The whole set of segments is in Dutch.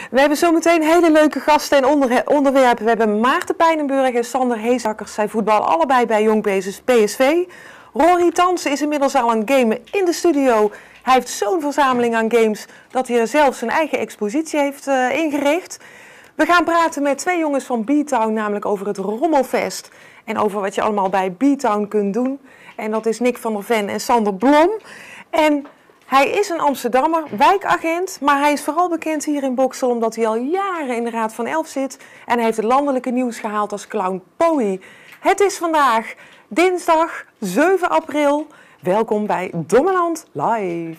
We hebben zometeen hele leuke gasten en onderwerpen. We hebben Maarten Pijnenburg en Sander Heesakkers. Zij voetballen allebei bij Jong PSV. Rory Tansen is inmiddels al aan het gamen in de studio. Hij heeft zo'n verzameling aan games dat hij er zelfs zijn eigen expositie heeft ingericht. We gaan praten met twee jongens van B-Town, namelijk over het Rommelfest. En over wat je allemaal bij B-Town kunt doen. En dat is Nick van der Ven en Sander Blom. En hij is een Amsterdammer, wijkagent, maar hij is vooral bekend hier in Boxtel omdat hij al jaren in de Raad van Elf zit. En hij heeft het landelijke nieuws gehaald als clown Poey. Het is vandaag dinsdag 7 april. Welkom bij Dommeland Live.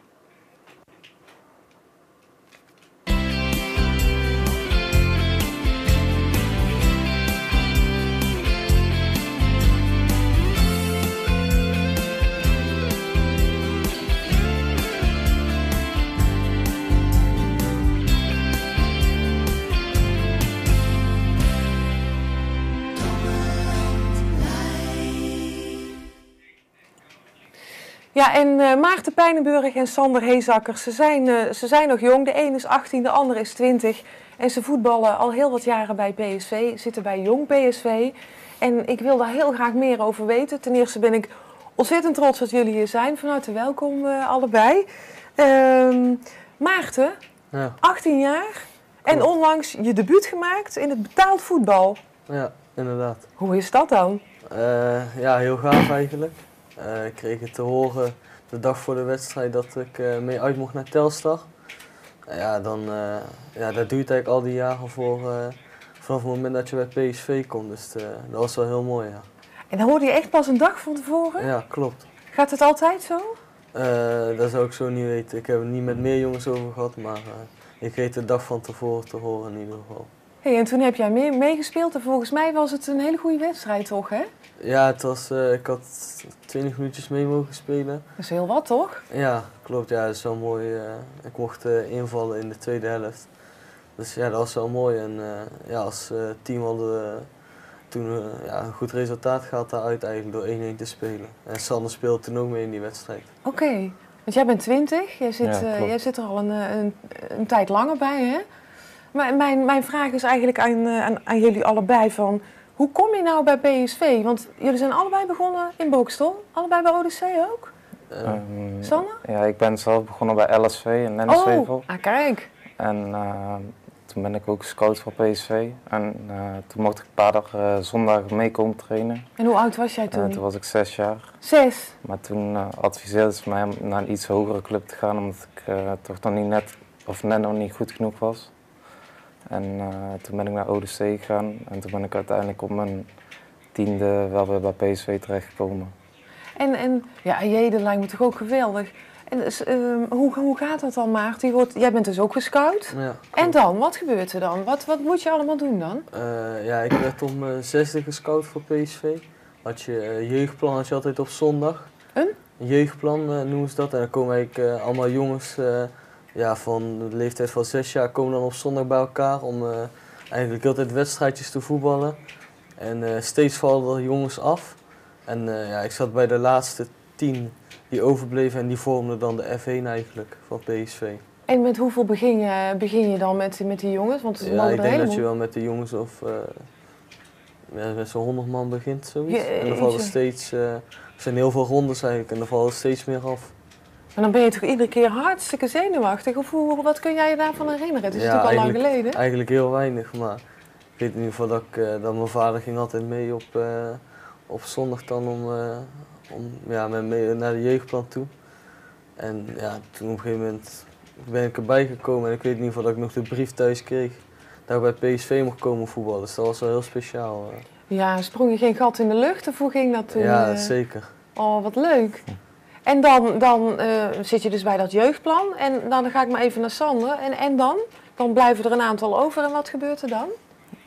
Ja, en Maarten Pijnenburg en Sander Heesakkers, ze zijn nog jong. De een is 18, de ander is 20. En ze voetballen al heel wat jaren bij PSV, zitten bij Jong PSV. En ik wil daar heel graag meer over weten. Ten eerste ben ik ontzettend trots dat jullie hier zijn. Van harte welkom allebei. Maarten, Ja. 18 jaar en onlangs je debuut gemaakt in het betaald voetbal. Ja, inderdaad. Hoe is dat dan? Ja, heel gaaf eigenlijk. Ik kreeg het te horen de dag voor de wedstrijd dat ik mee uit mocht naar Telstar. Ja, dan, daar doe je het eigenlijk al die jaren voor, vanaf het moment dat je bij PSV komt. Dus dat was wel heel mooi, ja. En dan hoorde je echt pas een dag van tevoren? Ja, klopt. Gaat het altijd zo? Dat zou ik zo niet weten. Ik heb het niet met meer jongens over gehad, maar ik kreeg de dag van tevoren te horen in ieder geval. Hey, en toen heb jij meegespeeld en volgens mij was het een hele goede wedstrijd, toch? Hè? Ja, het was, ik had 20 minuutjes mee mogen spelen. Dat is heel wat, toch? Ja, klopt. Ja, dat is wel mooi. Ik mocht invallen in de tweede helft. Dus ja, dat was wel mooi. En ja, als team hadden we toen een goed resultaat gehad daaruit eigenlijk door 1-1 te spelen. En Sander speelde toen ook mee in die wedstrijd. Oké, want jij bent 20, jij zit er al een tijd langer bij, hè? Maar mijn vraag is eigenlijk aan jullie allebei van, hoe kom je nou bij PSV? Want jullie zijn allebei begonnen in Boxtel, allebei bij ODC ook? Sanne? Ja, ik ben zelf begonnen bij LSV in Nenniswevel. Oh, kijk. En toen ben ik ook scout voor PSV. En toen mocht ik een paar dagen zondag mee komen trainen. En hoe oud was jij toen? Toen was ik 6 jaar. 6? Maar toen adviseerden ze mij om naar een iets hogere club te gaan, omdat ik toch nog niet net nog niet goed genoeg was. En toen ben ik naar ODC gegaan en toen ben ik uiteindelijk op mijn 10e wel weer bij PSV terechtgekomen. En ja, jee, dat lijkt me toch ook geweldig. En hoe gaat dat dan, Maarten? Jij bent dus ook gescout. Ja, en dan? Wat gebeurt er dan? Wat moet je allemaal doen dan? Ja, ik werd om mijn 6e gescout voor PSV. Had je jeugdplan had je altijd op zondag. Een jeugdplan noemen ze dat. En dan komen eigenlijk allemaal jongens van de leeftijd van 6 jaar komen dan op zondag bij elkaar om eigenlijk altijd wedstrijdjes te voetballen. En steeds vallen er jongens af. En ik zat bij de laatste 10 die overbleven en die vormden dan de F1 eigenlijk van PSV. En met hoeveel begin je dan met die jongens? Want ja, ik denk dat je wel met de jongens of met zo'n 100 man begint zoiets. En dan vallen steeds, er zijn heel veel rondes eigenlijk en dan vallen er steeds meer af. En dan ben je toch iedere keer hartstikke zenuwachtig? Of wat kun jij je daarvan herinneren? Het is natuurlijk al lang geleden. Eigenlijk heel weinig, maar ik weet in ieder geval dat mijn vader ging altijd mee op zondag dan met mee naar de jeugdplan toe. En ja, toen op een gegeven moment ben ik erbij gekomen en ik weet in ieder geval dat ik nog de brief thuis kreeg dat ik bij PSV mocht komen voetballen. Dus dat was wel heel speciaal. Ja, sprong je geen gat in de lucht of hoe ging dat toen? Ja, zeker. Oh, wat leuk. En dan zit je dus bij dat jeugdplan en dan ga ik maar even naar Sander. En dan? Dan blijven er een aantal over en wat gebeurt er dan?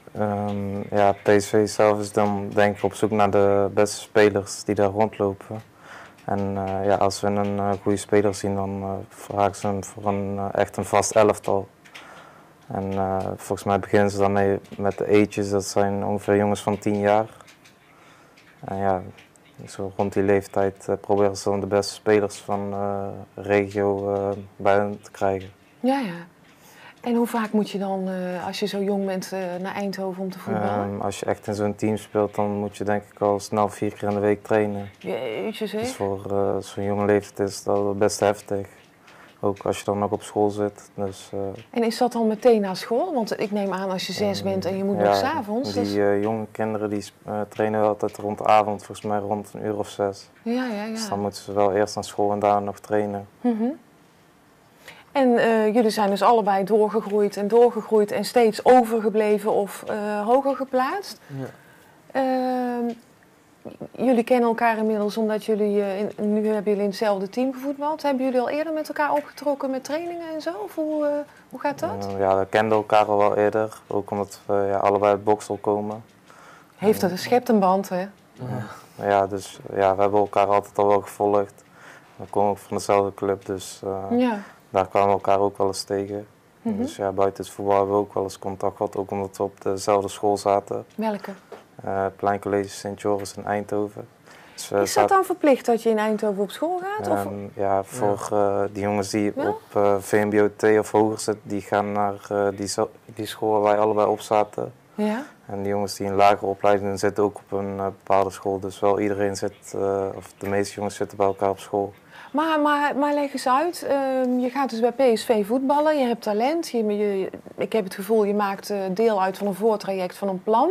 PSV zelf is dan denk ik op zoek naar de beste spelers die daar rondlopen. En als we een goede speler zien, dan vragen ze hem voor echt een vast elftal. En volgens mij beginnen ze daarmee met de ages, dat zijn ongeveer jongens van 10 jaar. En ja, zo rond die leeftijd proberen ze dan de beste spelers van de regio bij hen te krijgen. Ja, ja. En hoe vaak moet je dan, als je zo jong bent, naar Eindhoven om te voetballen? Als je echt in zo'n team speelt, dan moet je denk ik al snel 4 keer in de week trainen. Jeetje zeg. Dus voor zo'n jonge leeftijd is dat best heftig. Ook als je dan nog op school zit. Dus, En is dat dan meteen na school? Want ik neem aan als je 6 bent en je moet nog 's avonds. Die jonge kinderen die trainen wel altijd rond de avond, volgens mij rond 1 uur of 6. Ja. Dus dan moeten ze wel eerst naar school en daarna nog trainen. En jullie zijn dus allebei doorgegroeid en steeds overgebleven of hoger geplaatst. Ja. Jullie kennen elkaar inmiddels omdat jullie, nu hebben jullie in hetzelfde team gevoetbald. Hebben jullie al eerder met elkaar opgetrokken met trainingen en zo? Of hoe gaat dat? Ja, we kenden elkaar al wel eerder, ook omdat we allebei uit Boksel komen. Schept een band, hè? Ja, dus ja, we hebben elkaar altijd al wel gevolgd. We komen ook van dezelfde club, dus daar kwamen we elkaar ook wel eens tegen. Dus ja, buiten het voetbal hebben we ook wel eens contact gehad, ook omdat we op dezelfde school zaten. Welke? Pleincollege Sint Joris in Eindhoven. Dus is dat dan verplicht dat je in Eindhoven op school gaat? Of? Ja, voor die jongens die op VMBO-T of hoger zitten, die gaan naar die school waar wij allebei op zaten. Ja. En die jongens die in lagere opleidingen zitten ook op een bepaalde school. Dus wel iedereen zit, of de meeste jongens zitten bij elkaar op school. Maar leg eens uit, je gaat dus bij PSV voetballen, je hebt talent. Ik heb het gevoel, je maakt deel uit van een voortraject, van een plan.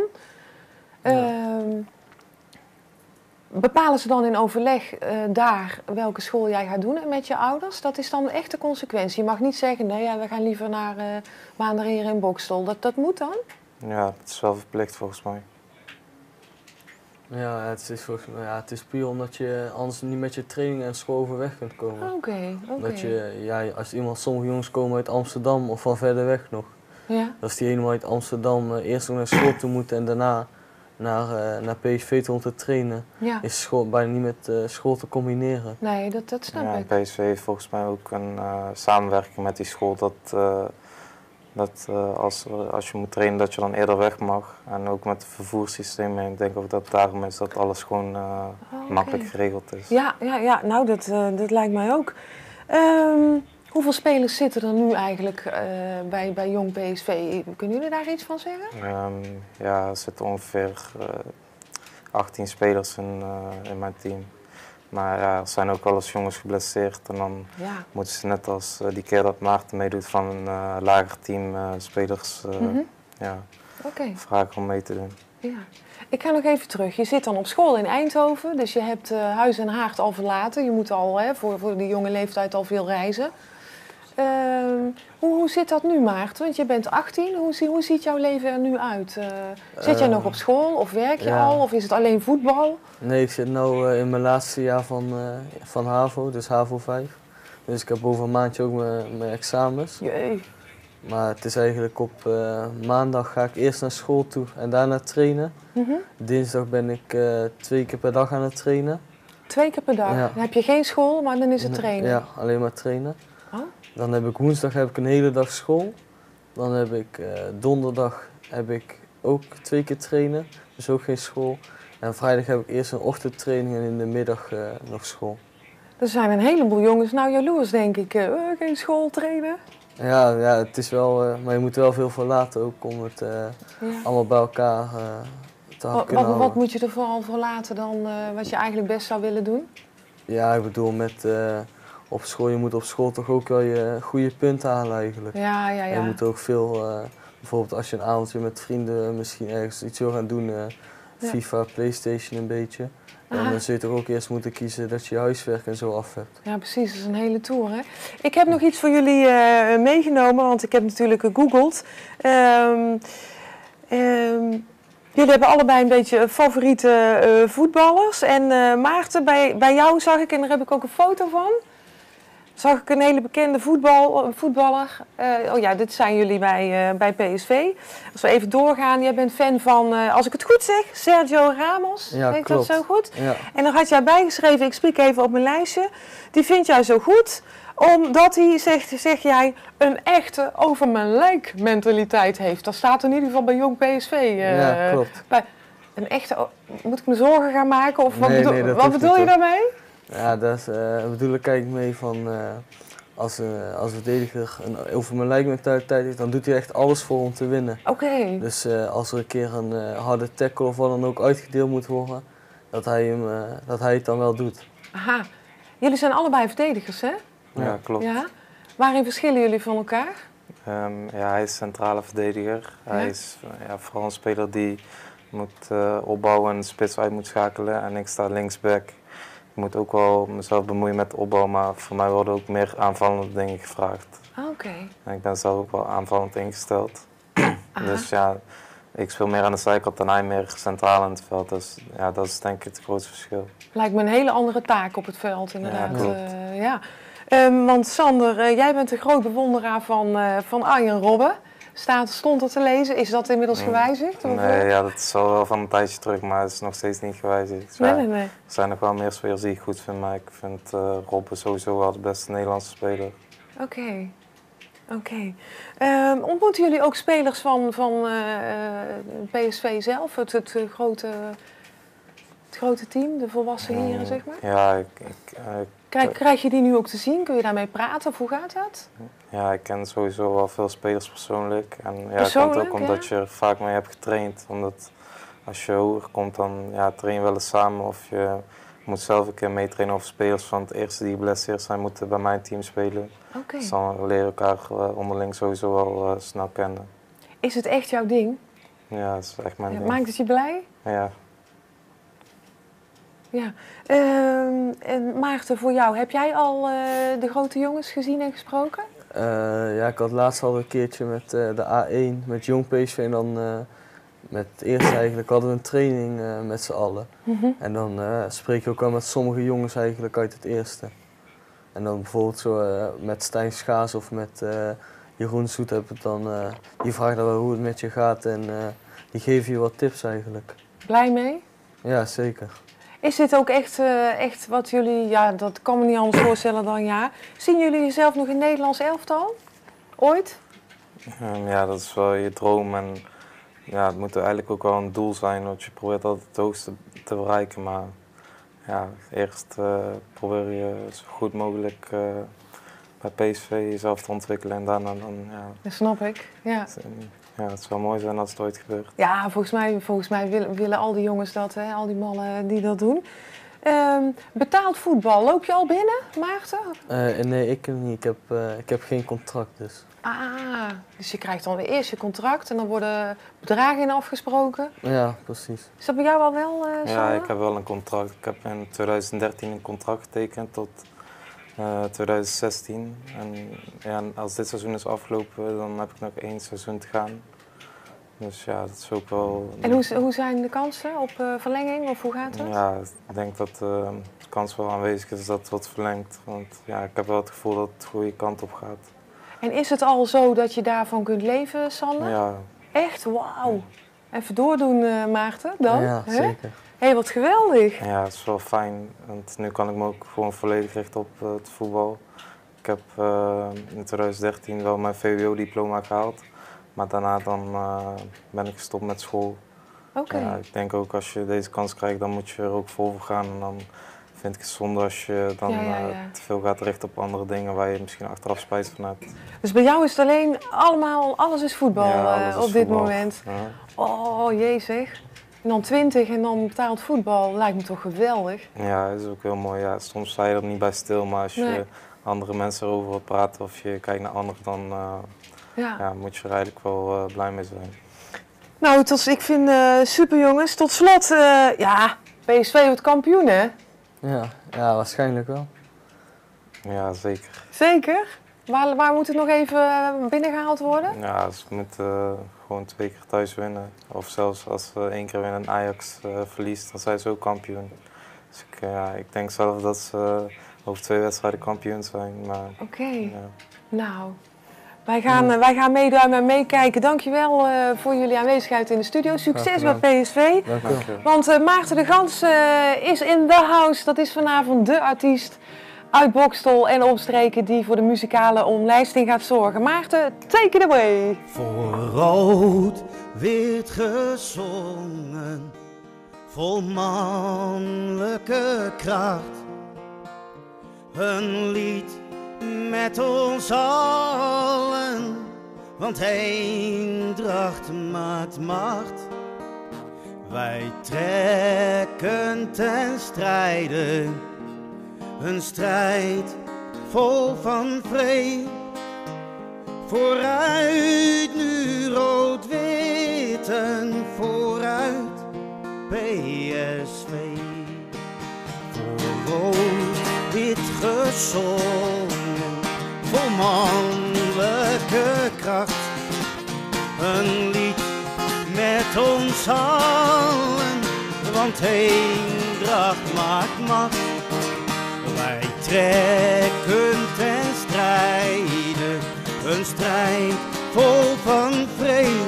Bepalen ze dan in overleg daar welke school jij gaat doen met je ouders? Dat is dan de echte consequentie. Je mag niet zeggen, nee, we gaan liever naar Maanderheer in Bokstel. Dat moet dan? Ja, dat is wel verplicht volgens mij. Ja, het is puur omdat je anders niet met je training en school overweg kunt komen. Oké. Dat als sommige jongens komen uit Amsterdam of van verder weg nog. Ja. Als die helemaal uit Amsterdam eerst nog naar school toe moeten en daarna naar PSV toe om te trainen, is school bijna niet met school te combineren. Nee, dat snap ik. PSV heeft volgens mij ook een samenwerking met die school dat als je moet trainen dat je dan eerder weg mag. En ook met het vervoerssysteem. En ik denk ook dat het daarom is dat alles gewoon makkelijk geregeld is. Ja. Nou dat lijkt mij ook. Hoeveel spelers zitten er nu eigenlijk bij Jong PSV? Kunnen jullie daar iets van zeggen? Ja, er zitten ongeveer 18 spelers in mijn team. Maar ja, er zijn ook wel eens jongens geblesseerd. En dan moeten ze net als die keer dat Maarten meedoet van een lager team spelers vragen om mee te doen. Ja. Ik ga nog even terug. Je zit dan op school in Eindhoven, dus je hebt huis en haard al verlaten. Je moet al voor die jonge leeftijd al veel reizen. Hoe zit dat nu, Maarten? Want je bent 18. Hoe ziet jouw leven er nu uit? Zit jij nog op school of werk je al? Of is het alleen voetbal? Nee, ik zit nu in mijn laatste jaar van HAVO, dus HAVO 5. Dus ik heb over een maandje ook mijn examens. Jee. Maar het is eigenlijk op maandag ga ik eerst naar school toe en daarna trainen. Dinsdag ben ik 2 keer per dag aan het trainen. 2 keer per dag? Ja. Dan heb je geen school, maar dan is het trainen? Ja, alleen maar trainen. Oh? Dan heb ik woensdag een hele dag school. Dan heb ik donderdag ook 2 keer trainen, dus ook geen school. En vrijdag heb ik eerst een ochtendtraining en in de middag nog school. Er zijn een heleboel jongens nou jaloers, denk ik. Geen school trainen? Ja, het is wel, maar je moet er wel veel voor laten ook om het allemaal bij elkaar te kunnen houden. Wat moet je er vooral voor laten dan wat je eigenlijk best zou willen doen? Ja, ik bedoel op school, je moet op school toch ook wel je goede punten halen eigenlijk. Ja. En je moet ook veel, bijvoorbeeld als je een avondje met vrienden misschien ergens iets wil gaan doen, FIFA, PlayStation een beetje. En dan zul je toch ook eerst moeten kiezen dat je je huiswerk en zo af hebt. Ja, precies. Dat is een hele tour, hè. Ik heb nog iets voor jullie meegenomen, want ik heb natuurlijk gegoogeld. Jullie hebben allebei een beetje favoriete voetballers. En Maarten, bij jou zag ik, en daar heb ik ook een foto van, zag ik een hele bekende voetballer. Dit zijn jullie bij PSV. Als we even doorgaan, jij bent fan van, als ik het goed zeg, Sergio Ramos. Ja, Denk klopt. dat zo goed? Ja. En dan had jij bijgeschreven, ik spreek even op mijn lijstje, die vind jij zo goed, omdat hij, zeg jij, een echte over mijn lijk mentaliteit heeft. Dat staat in ieder geval bij Jong PSV. Ja, klopt. Een echte, moet ik me zorgen gaan maken? Of Nee, wat bedoel je daarmee? Ja, daar bedoel ik eigenlijk mee van als een verdediger een over mijn lijk mentaliteit heeft, dan doet hij echt alles voor om te winnen. Oké. Dus als er een keer een harde tackle of wat dan ook uitgedeeld moet worden, dat hij het dan wel doet. Aha. Jullie zijn allebei verdedigers, hè? Ja, klopt. Ja. Waarin verschillen jullie van elkaar? Ja, hij is centrale verdediger. Ja? Hij is vooral een speler die moet opbouwen en de spits uit moet schakelen. En ik sta linksback. Ik moet ook wel mezelf bemoeien met opbouw, maar voor mij worden ook meer aanvallende dingen gevraagd. Oké. En ik ben zelf ook wel aanvallend ingesteld. Aha. Dus ja, ik speel meer aan de zijkant en hij meer centraal in het veld. Dus ja, dat is denk ik het grootste verschil. Lijkt me een hele andere taak op het veld, inderdaad. Ja, klopt. Ja. Want Sander, jij bent een groot bewonderaar van Arjen Robben. Stond er te lezen. Is dat inmiddels gewijzigd? Of? Nee, ja, dat is al wel van een tijdje terug, maar het is nog steeds niet gewijzigd. Dus Nee. er zijn nog wel meer spelers die ik goed vind, maar ik vind Robben sowieso wel de beste Nederlandse speler. Oké. Ontmoeten jullie ook spelers van PSV zelf, het grote team, de volwassen heren, zeg maar? Ja, Krijg je die nu ook te zien? Kun je daarmee praten of hoe gaat dat? ja, ik ken sowieso wel veel spelers persoonlijk. En ja, het Persoonlijk, komt ook omdat je er vaak mee hebt getraind. Omdat als je hoger komt, dan train je wel eens samen of je moet zelf een keer meetrainen of spelers van het eerste die geblesseerd zijn moeten bij mijn team spelen. Oké. Dus dan leren elkaar onderling sowieso wel snel kennen. Is het echt jouw ding? Ja, dat is echt mijn ding. Maakt het je blij? Ja. Ja. En Maarten, voor jou, heb jij al de grote jongens gezien en gesproken? Ja, ik had laatst al een keertje met de A1, met Jong PSV en dan met het eerste eigenlijk hadden we een training met z'n allen. En dan spreek je ook al met sommige jongens eigenlijk uit het eerste. En dan bijvoorbeeld zo met Stijn Schaas of met Jeroen Zoet heb ik dan, die vragen dan wel hoe het met je gaat en die geven je wat tips eigenlijk. Blij mee? Ja, zeker. Is dit ook echt wat jullie, ja, dat kan me niet anders voorstellen dan ja. Zien jullie jezelf nog in het Nederlands elftal? Ooit? Ja, dat is wel je droom en ja, het moet eigenlijk ook wel een doel zijn, want je probeert altijd het hoogste te bereiken. Maar ja, eerst probeer je zo goed mogelijk bij PSV jezelf te ontwikkelen en daarna dan, ja. Dat snap ik, ja. Het zou mooi zijn als het ooit gebeurt. Ja, volgens mij willen al die jongens dat, hè, al die mannen die dat doen. Betaald voetbal, loop je al binnen, Maarten? Nee, ik niet. Ik heb geen contract dus. Ah, dus je krijgt dan weer eerst je contract en dan worden bedragen in afgesproken. Ja, precies. Is dat bij jou al wel, Sander? Ja, ik heb wel een contract. Ik heb in 2013 een contract getekend tot 2016. En ja, als dit seizoen is afgelopen, dan heb ik nog 1 seizoen te gaan. Dus ja, dat is ook wel... En hoe zijn de kansen op verlenging of hoe gaat dat? Ja, ik denk dat de kans wel aanwezig is dat het wordt verlengd. Want ja, ik heb wel het gevoel dat het de goede kant op gaat. En is het al zo dat je daarvan kunt leven, Sander? Ja. Echt? Wauw. Even doordoen, Maarten, dan? Ja, hè? zeker. Hé, wat geweldig. Ja, het is wel fijn. Want nu kan ik me ook gewoon volledig richten op het voetbal. Ik heb in 2013 wel mijn VWO-diploma gehaald. Maar daarna dan, ben ik gestopt met school. Oké. Ja, ik denk ook als je deze kans krijgt, dan moet je er ook vol voor gaan. En dan vind ik het zonde als je dan Ja. te veel gaat richten op andere dingen waar je misschien achteraf spijt van hebt. Dus bij jou is het alleen alles is voetbal Ja, alles is op dit voetbal. moment. Ja. Oh, jee zeg. En dan 20 en dan betaald voetbal, lijkt me toch geweldig. Ja, dat is ook heel mooi. Ja, soms sta je er niet bij stil, maar als Nee. je andere mensen erover wilt praten of je kijkt naar anderen, dan Ja. moet je er eigenlijk wel blij mee zijn. Nou, ik vind super jongens. Tot slot, ja, PSV wordt kampioen hè? Ja, waarschijnlijk wel. Ja, zeker. Zeker? Waar moet het nog even binnengehaald worden? Ja, ze moeten gewoon 2 keer thuis winnen. Of zelfs als ze 1 keer winnen en Ajax verliest, dan zijn ze ook kampioen. Dus ik denk zelf dat ze over 2 wedstrijden kampioen zijn. Maar, Oké. ja. Nou, wij gaan meeduimen en meekijken. Dankjewel voor jullie aanwezigheid in de studio. Succes Graag bij PSV. Dank u wel. Dank je. Want Maarten de Gans is in the house. Dat is vanavond de artiest uit Boxtel en omstreken die voor de muzikale omlijsting gaat zorgen. Maarten, take it away. Voor rood werd gezongen, vol mannelijke kracht. Een lied met ons allen, want Eendracht maakt macht. Wij trekken ten strijde, een strijd vol van vrede. Vooruit nu rood-witten, vooruit PSV. Voor rood-wit gezongen, vol mannelijke kracht. Een lied met ons allen, want Eendracht maakt macht. Wij trekken ten strijde, een strijd vol van vrede.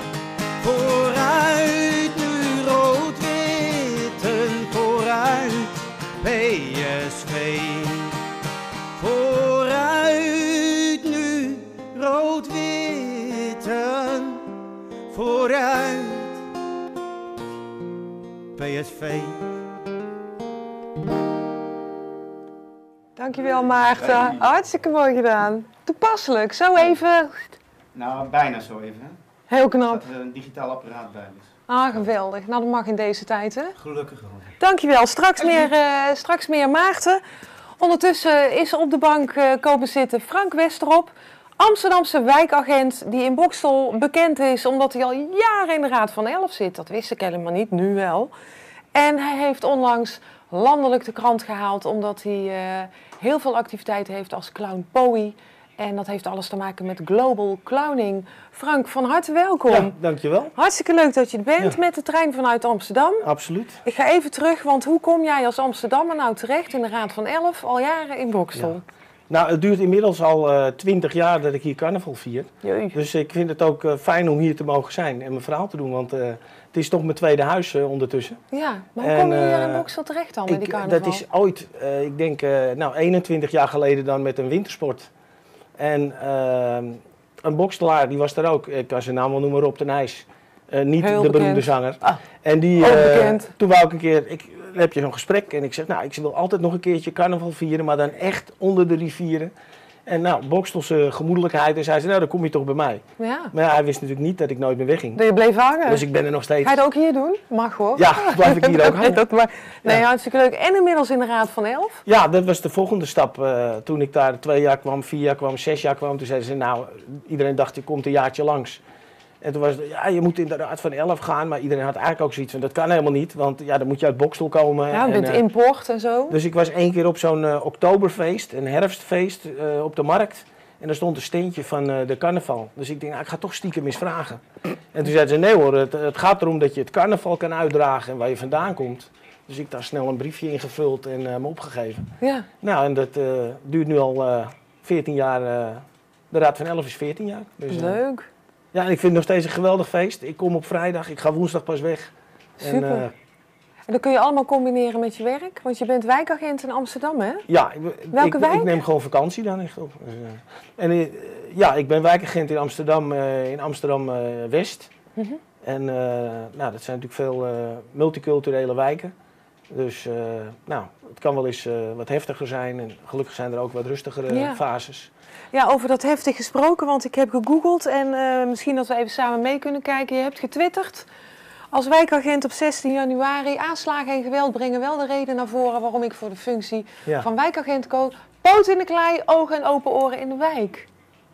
Vooruit nu rood-witten, vooruit PSV. Vooruit nu rood-witten, vooruit PSV. Dankjewel Maarten, hartstikke mooi gedaan. Toepasselijk, zo even. Nou, bijna zo even. Heel knap. Dat er een digitaal apparaat bij is. Ah, geweldig. Nou, dat mag in deze tijd, hè? Gelukkig wel. Dankjewel. Straks meer Maarten. Ondertussen is er op de bank komen zitten Frank Westerop, Amsterdamse wijkagent die in Boxtel bekend is omdat hij al jaren in de Raad van Elf zit. Dat wist ik helemaal niet, nu wel. En hij heeft onlangs landelijk de krant gehaald omdat hij heel veel activiteiten heeft als clown Poey. En dat heeft alles te maken met global clowning. Frank, van harte welkom. Ja, dankjewel. Hartstikke leuk dat je er bent met de trein vanuit Amsterdam. Absoluut. Ik ga even terug, want hoe kom jij als Amsterdammer nou terecht in de Raad van Elf, al jaren in Boxtel? Ja. Nou, het duurt inmiddels al 20 jaar dat ik hier carnaval vier. Jee. Dus ik vind het ook fijn om hier te mogen zijn en mijn verhaal te doen. Want het is toch mijn tweede huis ondertussen. Ja, maar hoe kom je hier in Boxtel terecht dan met die carnaval? Dat is ooit, ik denk 21 jaar geleden dan met een wintersport. En een bokstelaar, die was daar ook, ik kan zijn naam wel noemen, Rob ten IJs. Niet Heel de beroemde bekend. zanger. Ah, En die, ook bekend. toen wou ik een keer, dan heb je zo'n gesprek en ik zeg, nou, ik wil altijd nog een keertje carnaval vieren, maar dan echt onder de rivieren. En nou, Boxtelse gemoedelijkheid, en zei ze, nou, dan kom je toch bij mij. Ja, Maar ja, hij wist natuurlijk niet dat ik nooit meer wegging. dat je bleef hangen. Dus ik ben er nog steeds. Ga je dat ook hier doen? Mag hoor. Ja, blijf ik hier ook hangen. Nee, Ja. hartstikke leuk. En inmiddels in de Raad van Elf. Ja, dat was de volgende stap. Toen ik daar 2 jaar kwam, 4 jaar kwam, 6 jaar kwam, toen zeiden ze, nou, iedereen dacht, je komt een jaartje langs. En toen was het, ja, je moet in de Raad van Elf gaan, maar iedereen had eigenlijk ook zoiets van, dat kan helemaal niet, want ja, dan moet je uit Boxtel komen. Ja, met en, import en zo. Dus ik was 1 keer op zo'n oktoberfeest, een herfstfeest op de markt. En daar stond een steentje van de carnaval. Dus ik denk, nou, ik ga toch stiekem eens vragen. En toen zeiden ze, nee hoor, het gaat erom dat je het carnaval kan uitdragen en waar je vandaan komt. Dus ik daar snel een briefje ingevuld en me opgegeven. Ja. Nou, en dat duurt nu al 14 jaar. De Raad van Elf is 14 jaar. Dus, Leuk. ja, en ik vind het nog steeds een geweldig feest. Ik kom op vrijdag, ik ga woensdag pas weg. Super. En, En dat kun je allemaal combineren met je werk, want je bent wijkagent in Amsterdam, hè? ja, Welke wijk? ik neem gewoon vakantie dan echt op. Dus, en ja, ik ben wijkagent in Amsterdam West. Mhm. En nou, dat zijn natuurlijk veel multiculturele wijken. Dus nou, het kan wel eens wat heftiger zijn. En gelukkig zijn er ook wat rustigere Ja. fases. Ja, over dat heftig gesproken, want ik heb gegoogeld en misschien dat we even samen mee kunnen kijken. Je hebt getwitterd. Als wijkagent op 16 januari, aanslagen en geweld brengen wel de reden naar voren waarom ik voor de functie Ja. van wijkagent koos. Poot in de klei, ogen en open oren in de wijk.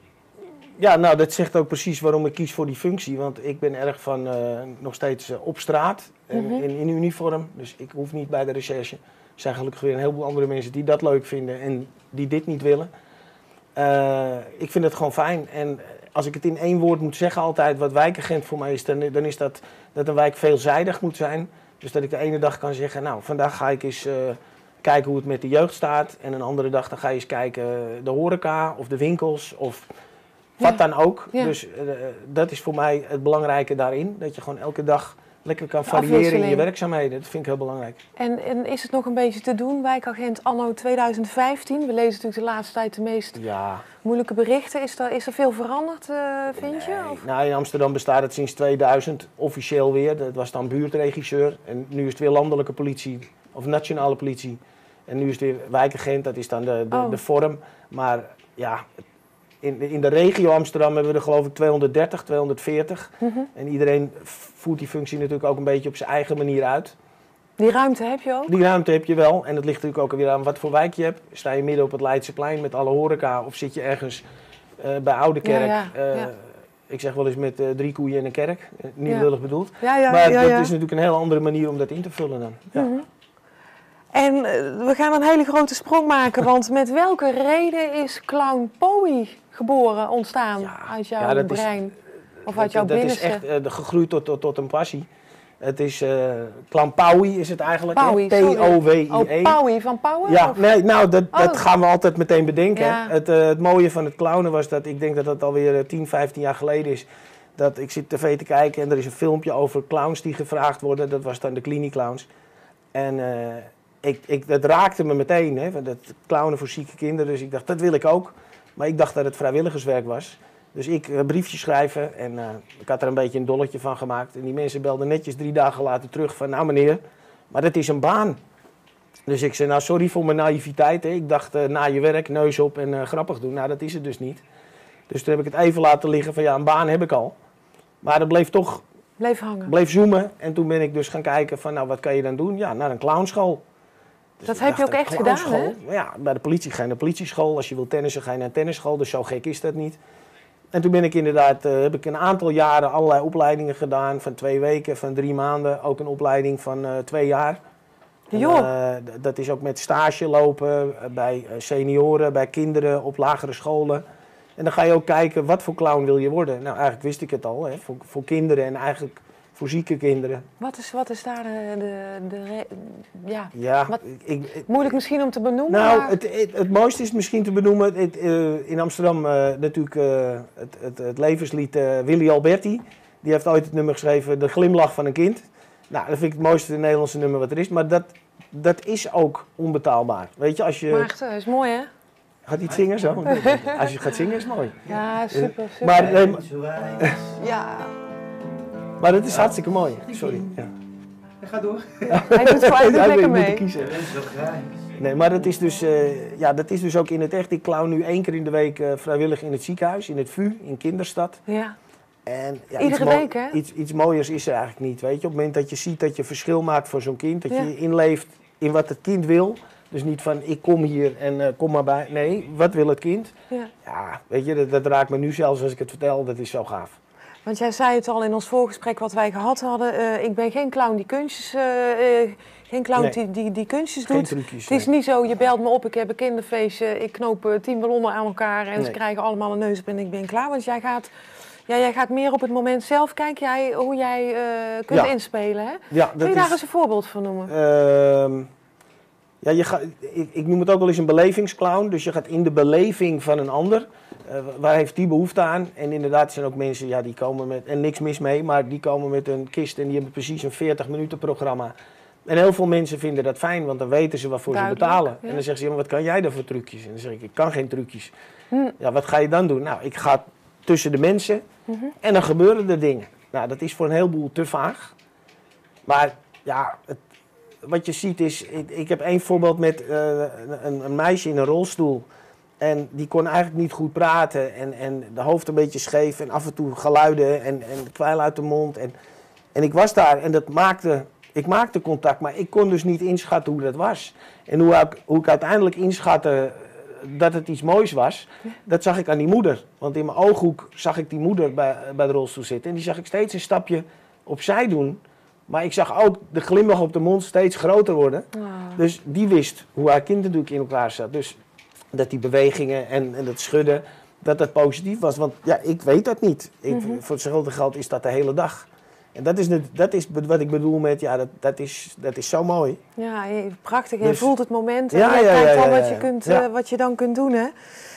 Ja, nou, dat zegt ook precies waarom ik kies voor die functie. Want ik ben erg van nog steeds op straat, in uniform. Dus ik hoef niet bij de recherche. Er zijn gelukkig weer een heleboel andere mensen die dat leuk vinden en die dit niet willen. Ik vind het gewoon fijn. En als ik het in 1 woord moet zeggen altijd, wat wijkagent voor mij is, dan is dat een wijk veelzijdig moet zijn. Dus dat ik de ene dag kan zeggen, nou, vandaag ga ik eens kijken hoe het met de jeugd staat. En een andere dag dan ga je eens kijken de horeca of de winkels of wat dan ook. Ja. Dus dat is voor mij het belangrijke daarin. Dat je gewoon elke dag lekker kan variëren in afwisseling. je werkzaamheden. Dat vind ik heel belangrijk. En is het nog een beetje te doen, wijkagent anno 2015? We lezen natuurlijk de laatste tijd de meest Ja. moeilijke berichten. Is er veel veranderd, vind je? Nee. Of? Nou, in Amsterdam bestaat het sinds 2000 officieel weer. Dat was dan buurtregisseur. En nu is het weer landelijke politie of nationale politie. En nu is de wijkagent, dat is dan Oh. de vorm. Maar ja, in de regio Amsterdam hebben we er geloof ik 230, 240. En iedereen voert die functie natuurlijk ook een beetje op zijn eigen manier uit. Die ruimte heb je ook? Die ruimte heb je wel. En dat ligt natuurlijk ook weer aan wat voor wijk je hebt. Sta je midden op het Leidseplein met alle horeca of zit je ergens bij Oudekerk? Ja, ja. Ik zeg wel eens met 3 koeien en een kerk. Niet Ja. lullig bedoeld. Ja, Maar ja, dat ja. is natuurlijk een heel andere manier om dat in te vullen dan. Ja. En we gaan een hele grote sprong maken, want met welke reden is Clown Poey geboren, ontstaan uit jouw dat is- brein? Of uit jouw dat is binnenste? echt gegroeid tot een passie. Het is Clown Powie is het eigenlijk. Powie, sorry. P-O-W-I-E. Oh, Poey van Power? Ja, Of- nee, nou, dat Oh. gaan we altijd meteen bedenken. Ja. Het mooie van het clownen was dat, ik denk dat dat alweer 10, 15 jaar geleden is. Dat ik zit tv te kijken en er is een filmpje over clowns die gevraagd worden. Dat was dan de Cliniclowns. En dat raakte me meteen, hè, van dat clownen voor zieke kinderen. Dus ik dacht, dat wil ik ook. Maar ik dacht dat het vrijwilligerswerk was. Dus ik briefjes schrijven en ik had er een beetje een dolletje van gemaakt. En die mensen belden netjes 3 dagen later terug van, nou meneer, maar dat is een baan. Dus ik zei, nou sorry voor mijn naïviteit. Hè. Ik dacht, na je werk, neus op en grappig doen. Nou, dat is het dus niet. Dus toen heb ik het even laten liggen van, ja, een baan heb ik al. Maar dat bleef toch, Bleef zoomen. En toen ben ik dus gaan kijken van, nou, wat kan je dan doen? Ja, naar een clownschool. Dus Dat ik heb je dacht, ook een echt gedaan, clownschool? Ja, bij de politie ga je naar de politieschool. Als je wil tennissen, ga je naar een tennisschool. Dus zo gek is dat niet. En toen ben ik inderdaad, heb ik een aantal jaren allerlei opleidingen gedaan. Van 2 weken, van 3 maanden. Ook een opleiding van 2 jaar. En, Joh. dat is ook met stage lopen bij senioren, bij kinderen op lagere scholen. En dan ga je ook kijken, wat voor clown wil je worden? Nou, eigenlijk wist ik het al, hè, voor kinderen en eigenlijk voor zieke kinderen. Wat is daar ja, Ja, Wat- ik, moeilijk misschien om te benoemen, nou, maar het mooiste is misschien te benoemen, in Amsterdam natuurlijk het levenslied Willy Alberti. Die heeft ooit het nummer geschreven, De glimlach van een kind. Nou, dat vind ik het mooiste Nederlandse nummer wat er is. Maar dat is ook onbetaalbaar. Weet je, als je... Maarten, is mooi hè? Gaat iets zingen zo? Als je gaat zingen is het mooi. Ja, super, super. Maar, ja, maar het is hartstikke mooi. Sorry. Ja. Ga door. hij doet gewoon Ja, lekker ik moet mee. kiezen. Dat is zo grijs. Nee, maar dat is dus, dat is dus ook in het echt. Ik clown nu 1 keer in de week vrijwillig in het ziekenhuis, in het VU, in Kinderstad. Ja. En, ja, Iedere iets week, hè? Iets mooiers is er eigenlijk niet, weet je. Op het moment dat je ziet dat je verschil maakt voor zo'n kind, dat Ja. je inleeft in wat het kind wil. Dus niet van, ik kom hier en kom maar bij. Nee, wat wil het kind? Ja. Ja, weet je, dat raakt me nu zelfs als ik het vertel, dat is zo gaaf. Want jij zei het al in ons voorgesprek wat wij gehad hadden. Ik ben geen clown die kunstjes, geen clown die kunstjes Geen doet. trucjes. Het is niet zo, je belt me op, ik heb een kinderfeestje, ik knoop 10 ballonnen aan elkaar en ze Nee. krijgen allemaal een neus op en ik ben klaar. Want jij gaat meer op het moment zelf, kijk jij hoe jij kunt Ja. inspelen. Hè? Ja, Kun dat je daar is... eens een voorbeeld van noemen? Ja, ik noem het ook wel eens een belevingsclown. Dus je gaat in de beleving van een ander. Waar heeft die behoefte aan? En inderdaad zijn ook mensen, ja, die komen met, en niks mis mee, maar die komen met een kist en die hebben precies een 40 minuten programma. En heel veel mensen vinden dat fijn, want dan weten ze waarvoor ze Duidelijk, betalen. ja. En dan zeggen ze, ja, maar wat kan jij dan voor trucjes? En dan zeg ik kan geen trucjes. Ja, wat ga je dan doen? Nou, ik ga tussen de mensen en dan gebeuren er dingen. Nou, dat is voor een heleboel te vaag. Maar ja, wat je ziet is, ik heb 1 voorbeeld met een meisje in een rolstoel. En die kon eigenlijk niet goed praten en de hoofd een beetje scheef en af en toe geluiden en kwijl uit de mond. En ik was daar en ik maakte contact, maar ik kon dus niet inschatten hoe dat was. En hoe ik uiteindelijk inschatte dat het iets moois was, dat zag ik aan die moeder. Want in mijn ooghoek zag ik die moeder bij de rolstoel zitten en die zag ik steeds een stapje opzij doen. Maar ik zag ook de glimlach op de mond steeds groter worden. Dus die wist hoe haar kind natuurlijk in elkaar zat. Dus dat die bewegingen en dat schudden, dat positief was. Want ja, ik weet dat niet. Voor hetzelfde geld is dat de hele dag. En dat is wat ik bedoel met, ja, dat is zo mooi. Ja, prachtig. Je Dus- voelt het moment en Ja, je ja, kijkt ja, al ja, wat je, ja. kunt, Ja. wat je dan kunt doen. Hè?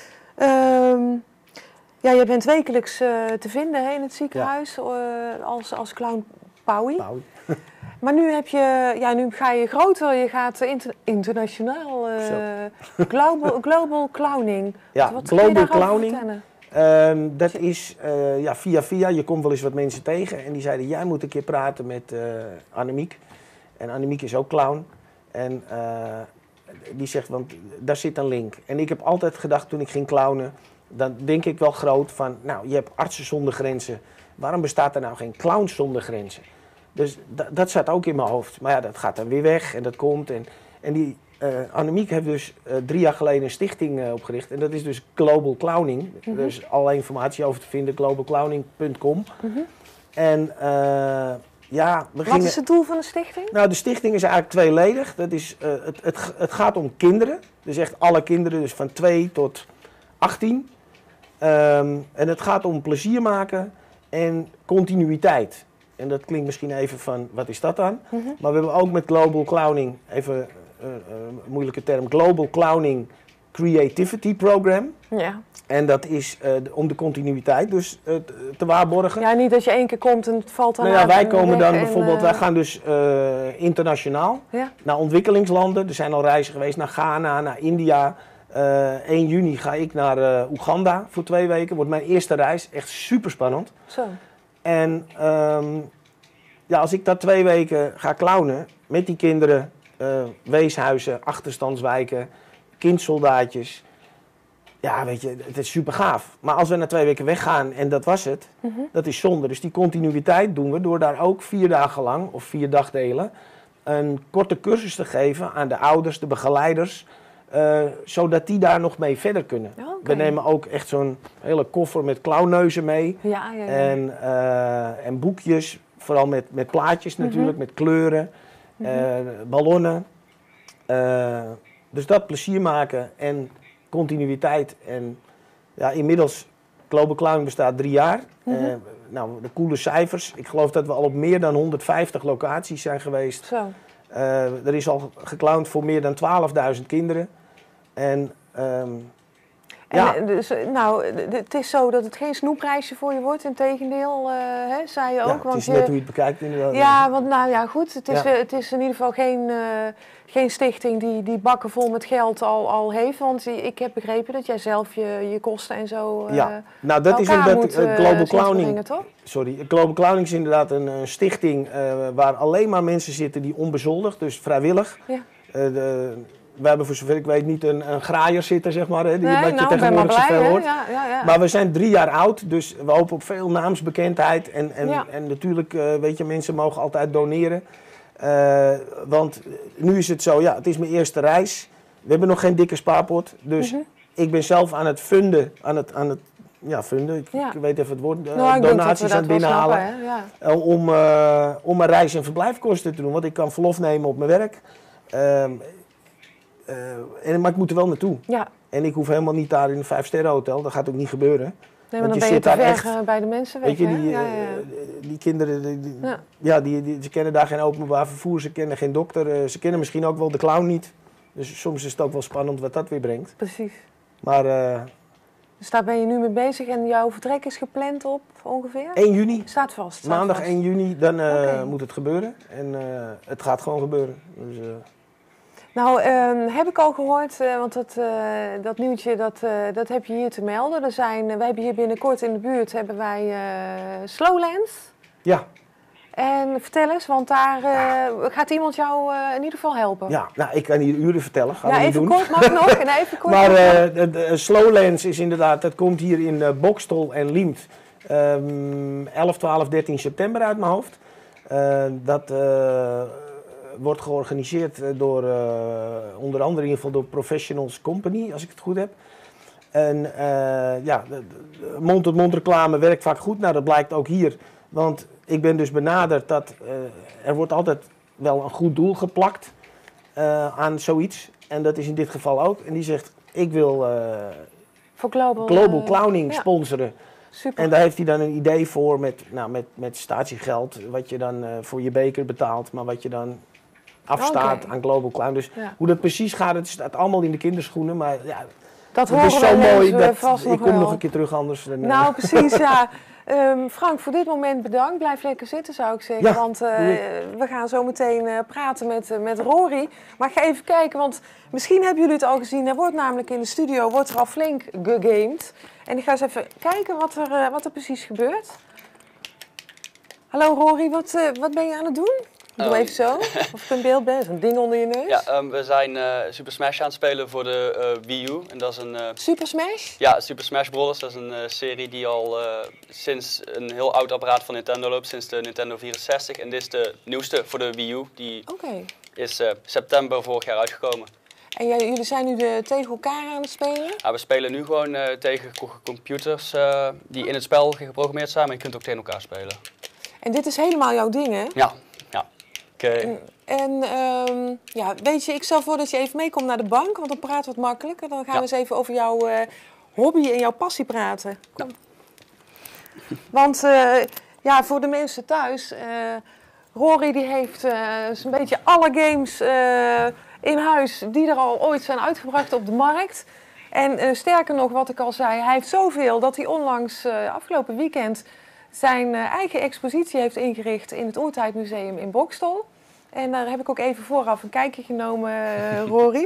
Ja, je bent wekelijks te vinden hè, in het ziekenhuis als clown Powie. Nou, Maar nu nu ga je groter, je gaat internationaal, global clowning. Ja, Wat kun je global daarover clowning. vertellen? Dat is via, je komt wel eens wat mensen tegen en die zeiden, jij moet een keer praten met Annemiek. En Annemiek is ook clown. En die zegt, want daar zit een link. En ik heb altijd gedacht toen ik ging clownen, dan denk ik wel groot van, nou, je hebt artsen zonder grenzen. Waarom bestaat er nou geen clowns zonder grenzen? Dus dat zat ook in mijn hoofd. Maar ja, dat gaat dan weer weg en dat komt. En die Annemiek heeft dus 3 jaar geleden een stichting opgericht. En dat is dus Global Clowning. Er is alle informatie over te vinden, globalclowning.com. En ja, Wat is het doel van de stichting? nou, de stichting is eigenlijk tweeledig. Dat is, het gaat om kinderen. Dus echt alle kinderen, dus van 2 tot 18. En het gaat om plezier maken en continuïteit. En dat klinkt misschien even van, wat is dat dan? Maar we hebben ook met Global Clowning, even een moeilijke term, Global Clowning Creativity Program. Ja. En dat is om de continuïteit dus te waarborgen. Ja, niet dat je 1 keer komt en het valt dan Nou ja, uit wij en komen weg dan en, bijvoorbeeld, wij gaan dus internationaal Ja. naar ontwikkelingslanden. Er zijn al reizen geweest naar Ghana, naar India. 1 juni ga ik naar Oeganda voor 2 weken. Wordt mijn eerste reis, echt super spannend. Zo. En ja, als ik daar 2 weken ga clownen met die kinderen, weeshuizen, achterstandswijken, kindsoldaatjes. Ja, weet je, het is super gaaf. Maar als we na 2 weken weggaan en dat was het, dat is zonde. Dus die continuïteit doen we door daar ook 4 dagen lang, of 4 dagdelen, een korte cursus te geven aan de ouders, de begeleiders, zodat die daar nog mee verder kunnen. Oké. We nemen ook echt zo'n hele koffer met clownneuzen mee. Ja, ja, ja. En boekjes, vooral met plaatjes natuurlijk, met kleuren, ballonnen. Dus dat plezier maken en continuïteit. En ja, inmiddels, Global Clowning bestaat 3 jaar. Nou, de coole cijfers. Ik geloof dat we al op meer dan 150 locaties zijn geweest. Zo. Er is al geclowned voor meer dan 12.000 kinderen. En ja. En, dus, nou, het is zo dat het geen snoepreisje voor je wordt, integendeel, hè, zei je ook. Ja, het want is net hoe je het bekijkt inderdaad. Ja, want nou ja, goed, het is, Ja. het is in ieder geval geen stichting die bakken vol met geld al heeft. Want ik heb begrepen dat jij zelf je kosten en zo Ja, nou dat bij is elkaar omdat moet, Global zien te Clowning, brengen, toch? sorry, Global Clowning is inderdaad een stichting waar alleen maar mensen zitten die onbezoldigd, dus vrijwillig. Ja. We hebben voor zover ik weet niet een graaier zitten, zeg maar, hè, die Nee, wat je nou, ik ben maar tegenwoordig blij, zoveel hè? hoort. Ja. Maar we zijn 3 jaar oud, dus we hopen op veel naamsbekendheid. Ja. En natuurlijk, weet je, mensen mogen altijd doneren. Want nu is het zo, ja, het is mijn eerste reis. We hebben nog geen dikke spaarpot. Dus ik ben zelf aan het funden, ja, funden, Ja. ik weet even het woord, Nou, ik denk dat we donaties dat aan het wel binnenhalen. snappen, hè? Ja. Om mijn reis- en verblijfkosten te doen, want ik kan verlof nemen op mijn werk. Maar ik moet er wel naartoe. Ja. En ik hoef helemaal niet daar in een 5-sterren hotel, dat gaat ook niet gebeuren. Nee, maar Want dan je ben je zit te daar ver echt, bij de mensen weg, weet je, hè? die, Ja. die kinderen, Ja. ze kennen daar geen openbaar vervoer, ze kennen geen dokter, ze kennen misschien ook wel de clown niet. Dus soms is het ook wel spannend wat dat weer brengt. Precies. Maar Dus daar ben je nu mee bezig en jouw vertrek is gepland op ongeveer? 1 juni, Staat vast. staat maandag vast. 1 juni, dan Oké. moet het gebeuren. En het gaat gewoon gebeuren. Dus, Nou, heb ik al gehoord, want dat nieuwtje dat heb je hier te melden. Wij hebben hier binnenkort in de buurt hebben wij Slowlands. ja. En vertel eens, want daar gaat iemand jou in ieder geval helpen. Ja, nou, ik kan hier uren vertellen. Gaan we Ja, niet even doen. kort mag nog. Nee, even kort Maar mag nog. de Slowlands is inderdaad, dat komt hier in Boxtel en Liemt 11, 12, 13 september uit mijn hoofd. Dat wordt georganiseerd door onder andere in ieder geval door Professionals Company, als ik het goed heb. En ja, mond-tot-mond reclame werkt vaak goed. Nou, dat blijkt ook hier. Want ik ben dus benaderd dat er wordt altijd wel een goed doel geplakt aan zoiets. En dat is in dit geval ook. En die zegt, ik wil Voor Global, Global Clowning ja. sponsoren. Super. En daar heeft hij dan een idee voor met statiegeld. Wat je dan voor je beker betaalt, maar wat je dan afstaat Oké. aan Global Clown. Dus Ja. hoe dat precies gaat, het staat allemaal in de kinderschoenen. Maar ja, Dat het horen is we zo en mooi lezen we dat vast ik nog kom wel. nog een keer terug anders. Dan, Nou, precies, ja. Frank, voor dit moment bedankt. Blijf lekker zitten, zou ik zeggen. Ja, want doe we gaan zo meteen praten met Rory. Maar ik ga even kijken, want misschien hebben jullie het al gezien. Er wordt namelijk in de studio wordt er al flink gegamed. En ik ga eens even kijken wat er precies gebeurt. Hallo Rory, wat ben je aan het doen? Doe even zo, of ik in beeld ben. Een ding onder je neus. Ja, we zijn Super Smash aan het spelen voor de Wii U. En dat is een, Super Smash? Ja, Super Smash Bros. Dat is een serie die al sinds een heel oud apparaat van Nintendo loopt, sinds de Nintendo 64. En dit is de nieuwste voor de Wii U. Die is september vorig jaar uitgekomen. En jullie zijn nu tegen elkaar aan het spelen? Ja, we spelen nu gewoon tegen computers die in het spel geprogrammeerd zijn, maar je kunt ook tegen elkaar spelen. En dit is helemaal jouw ding, hè? Ja. Ja, weet je, ik stel voor dat je even meekomt naar de bank, want dan praten we wat makkelijker. Dan gaan we eens even over jouw hobby en jouw passie praten. Kom. Want voor de mensen thuis, Rory die heeft zo'n beetje alle games in huis die er al ooit zijn uitgebracht op de markt. En sterker nog, wat ik al zei, hij heeft zoveel dat hij onlangs afgelopen weekend zijn eigen expositie heeft ingericht in het Oertijdmuseum in Boxtel. En daar heb ik ook even vooraf een kijkje genomen, Rory.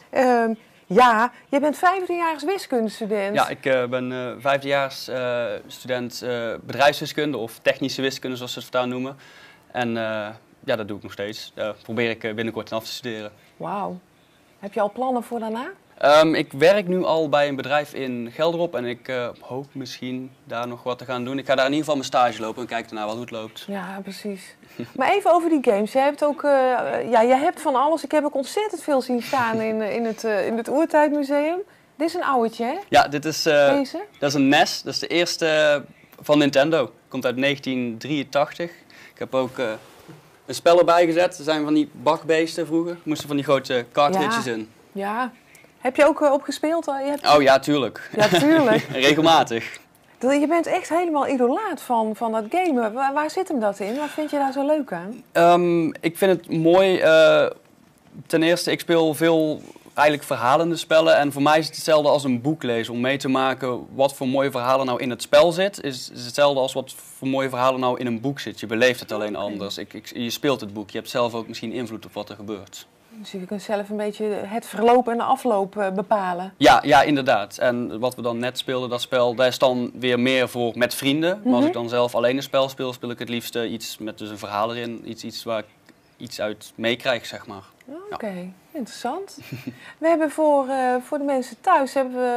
Je bent 15-jarig wiskundestudent. Ja, ik ben 15-jaars student bedrijfswiskunde of technische wiskunde, zoals ze het voortaan noemen. En dat doe ik nog steeds. Probeer ik binnenkort af te studeren. Wauw. Heb je al plannen voor daarna? Ik werk nu al bij een bedrijf in Gelderop en ik hoop misschien daar nog wat te gaan doen. Ik ga daar in ieder geval mijn stage lopen en kijken daarna wel hoe het loopt. Ja, precies. Maar even over die games. Je hebt ook, je hebt van alles. Ik heb ook ontzettend veel zien staan in het Oertijdmuseum. Dit is een ouwtje, hè? Ja, dit is, Deze? Dat is een NES. Dat is de eerste van Nintendo. Komt uit 1983. Ik heb ook een spel erbij gezet. Er zijn van die bakbeesten vroeger. Er moesten van die grote cartridges in. Ja. Heb je ook opgespeeld? Oh ja, tuurlijk. Ja, tuurlijk. Regelmatig. Je bent echt helemaal idolaat van dat gamen. Waar zit hem dat in? Wat vind je daar zo leuk aan? Ik vind het mooi. Ten eerste, ik speel veel eigenlijk verhalende spellen. En voor mij is het hetzelfde als een boek lezen. Om mee te maken wat voor mooie verhalen nou in het spel zit. Is hetzelfde als wat voor mooie verhalen nou in een boek zit. Je beleeft het alleen anders. Je speelt het boek. Je hebt zelf ook misschien invloed op wat er gebeurt. Dus je kunt zelf een beetje het verloop en de afloop bepalen. Ja, inderdaad. En wat we dan net speelden, dat spel, daar is dan weer meer voor met vrienden. Maar als ik dan zelf alleen een spel speel, speel ik het liefst iets met dus een verhaal erin. Iets waar ik iets uit meekrijg, zeg maar. Oké, interessant. We hebben voor de mensen thuis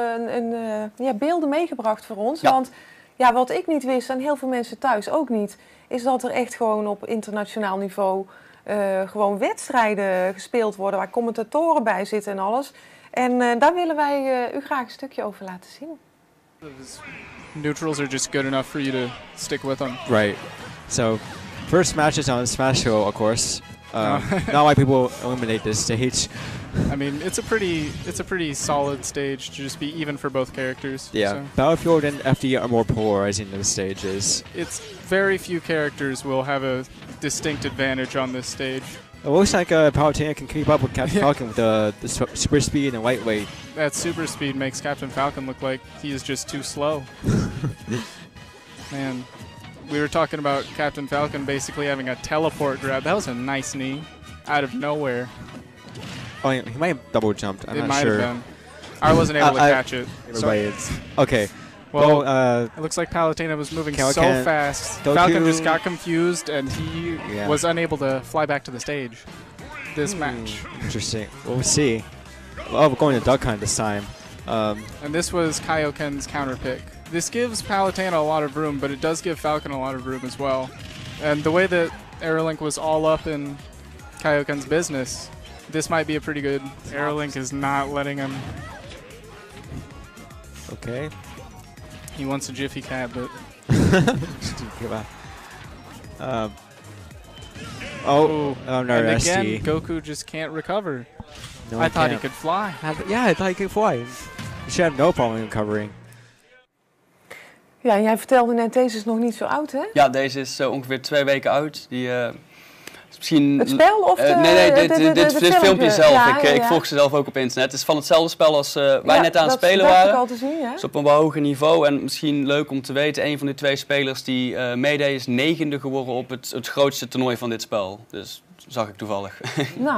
beelden meegebracht voor ons. Ja. Want wat ik niet wist, en heel veel mensen thuis ook niet, is dat er echt gewoon op internationaal niveau gewoon wedstrijden gespeeld worden waar commentatoren bij zitten en alles. En daar willen wij u graag een stukje over laten zien. Neutrals are just good enough for you to stick with them. Right. So, first matches on Smash Go, of course. Not why people eliminate this stage. I mean, it's a pretty solid stage to just be even for both characters. Yeah, so. Battlefield and FD are more polarizing than the stages. It's very few characters will have a distinct advantage on this stage. It looks like Palutena can keep up with Captain Falcon with the super speed and lightweight. That super speed makes Captain Falcon look like he is just too slow. Man, we were talking about Captain Falcon basically having a teleport grab. That was a nice knee out of nowhere. Oh, he might have double jumped. I'm not sure. It might have been. I wasn't able to catch it. Okay. Well, it looks like Palutena was moving so fast. Falcon just got confused, and he was unable to fly back to the stage this match. Interesting. We'll see. Oh, we're going to Duck Hunt this time. And this was Kaioken's counter pick. This gives Palutena a lot of room, but it does give Falcon a lot of room as well. And the way that Aerolink was all up in Kaioken's business, this might be a pretty good. Aerolink is not letting him. Okay. He wants a Jiffy Cat, but. no, and again, Goku just can't recover. No, I thought he could fly. Yeah, I thought he could fly. You should have no problem recovering. Ja, en jij vertelde net, deze is nog niet zo oud, hè? Ja, deze is ongeveer 2 weken oud. Die is misschien... Het spel of dit filmpje zelf. Ja, ik volg ze zelf ook op internet. Het is van hetzelfde spel als wij net aan het spelen waren. Dat al te zien, ja. Dus op een wat hoger niveau. En misschien leuk om te weten, een van de 2 spelers die meedeed is 9e geworden op het grootste toernooi van dit spel. Dus zag ik toevallig. Nou,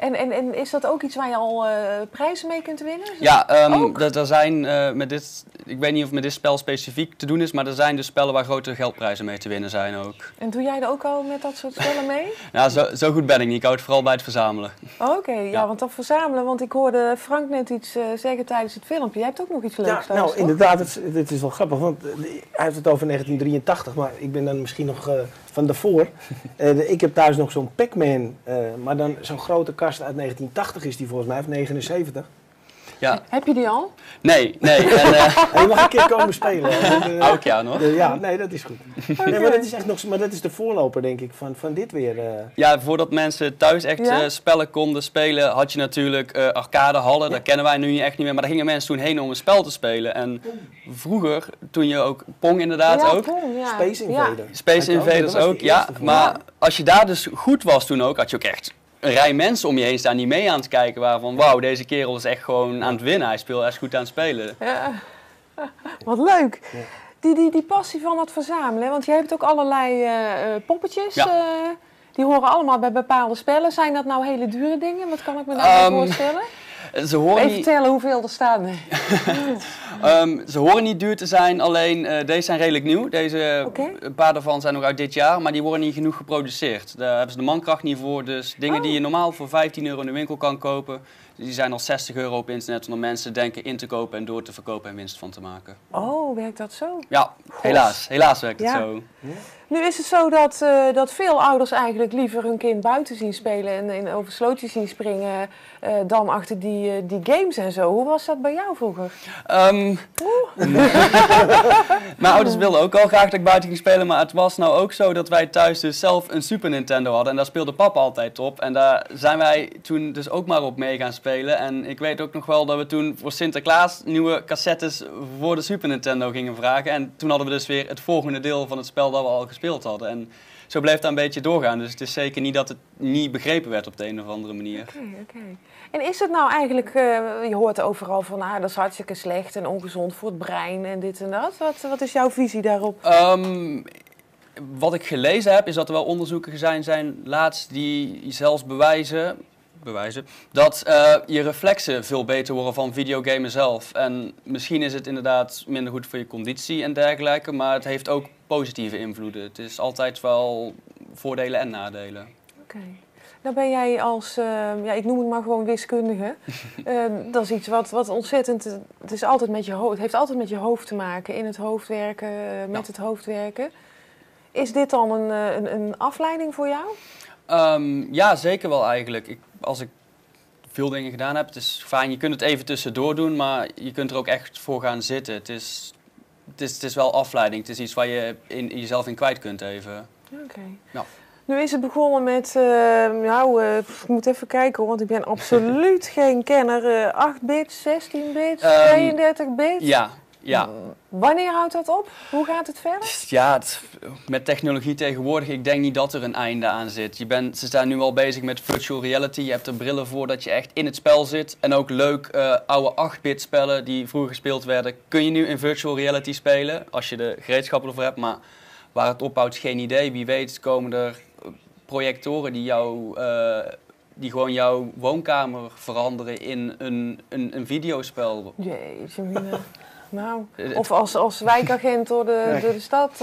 En is dat ook iets waar je al prijzen mee kunt winnen? Ja, er zijn met dit, ik weet niet of met dit spel specifiek te doen is, maar er zijn dus spellen waar grote geldprijzen mee te winnen zijn ook. En doe jij er ook al met dat soort spellen mee? Nou, zo goed ben ik niet. Ik hou het vooral bij het verzamelen. Oké, ja, want dat verzamelen, want ik hoorde Frank net iets zeggen tijdens het filmpje. Jij hebt ook nog iets leuks thuis, toch? Inderdaad, het is wel grappig, want hij heeft het over 1983, maar ik ben dan misschien nog van daarvoor. Ik heb thuis nog zo'n Pac-Man, maar dan zo'n grote kast uit 1980 is die volgens mij, of 79. Ja. Heb je die al? Nee. En, je mag een keer komen spelen. Elk jaar nog? Ja, nee, dat is goed. Okay. Nee, maar dat is echt nog, maar dat is de voorloper, denk ik, van dit weer. Ja, voordat mensen thuis echt spellen konden spelen, had je natuurlijk arcadehallen. Dat kennen wij nu echt niet meer, maar daar gingen mensen toen heen om een spel te spelen. En vroeger, toen je ook Pong inderdaad ook. Pong, ja. Space Invaders. Space Invaders ook, ja. Maar als je daar dus goed was toen ook, had je ook echt een rij mensen om je heen staan die mee aan het kijken waren van wauw, deze kerel is echt gewoon aan het winnen. Hij speelt echt goed aan het spelen. Ja. Wat leuk. Ja. Die passie van het verzamelen, want jij hebt ook allerlei poppetjes. Ja. Die horen allemaal bij bepaalde spellen. Zijn dat nou hele dure dingen? Wat kan ik me daarbij voorstellen? Ze horen even vertellen hoeveel er staan. Ze horen niet duur te zijn, alleen deze zijn redelijk nieuw. Een paar daarvan zijn nog uit dit jaar, maar die worden niet genoeg geproduceerd. Daar hebben ze de mankracht niet voor. Dus dingen die je normaal voor €15 in de winkel kan kopen, die zijn al €60 op internet om mensen denken in te kopen en door te verkopen en winst van te maken. Oh, werkt dat zo? Ja, helaas werkt het zo. Nu is het zo dat veel ouders eigenlijk liever hun kind buiten zien spelen en over slootjes zien springen dan achter die games en zo. Hoe was dat bij jou vroeger? Mijn ouders wilden ook al graag dat ik buiten ging spelen, maar het was nou ook zo dat wij thuis dus zelf een Super Nintendo hadden en daar speelde papa altijd op. En daar zijn wij toen dus ook maar op mee gaan spelen. En ik weet ook nog wel dat we toen voor Sinterklaas nieuwe cassettes voor de Super Nintendo gingen vragen. En toen hadden we dus weer het volgende deel van het spel dat we al gespeeld hadden. En zo bleef dat een beetje doorgaan. Dus het is zeker niet dat het niet begrepen werd op de een of andere manier. Oké. En is het nou eigenlijk, je hoort overal van, dat is hartstikke slecht en ongezond voor het brein en dit en dat. Wat is jouw visie daarop? Wat ik gelezen heb, is dat er wel onderzoeken zijn laatst die zelfs bewijzen dat je reflexen veel beter worden van videogamen zelf. En misschien is het inderdaad minder goed voor je conditie en dergelijke, maar het heeft ook positieve invloeden. Het is altijd wel voordelen en nadelen. Oké. Nou ben jij als, ik noem het maar gewoon wiskundige. Dat is iets wat ontzettend, het heeft altijd met je hoofd te maken, in het hoofd werken, met het hoofd werken. Is dit dan een afleiding voor jou? Ja, zeker wel eigenlijk. Als ik veel dingen gedaan heb, het is fijn. Je kunt het even tussendoor doen, maar je kunt er ook echt voor gaan zitten. Het is wel afleiding. Het is iets waar je jezelf in kwijt kunt even. Oké. Ja. Nu is het begonnen met, ik moet even kijken hoor, want ik ben absoluut geen kenner. 8 bits, 16 bits, 32 bits? Ja. Wanneer houdt dat op? Hoe gaat het verder? Ja, met technologie tegenwoordig, ik denk niet dat er een einde aan zit. Ze zijn nu al bezig met virtual reality. Je hebt er brillen voor dat je echt in het spel zit. En ook leuk, oude 8-bit spellen die vroeger gespeeld werden, kun je nu in virtual reality spelen. Als je de gereedschappen ervoor hebt, maar waar het ophoudt, geen idee. Wie weet komen er projectoren die gewoon jouw woonkamer veranderen in een videospel. Jeetje mina. Nou, of als wijkagent door de stad.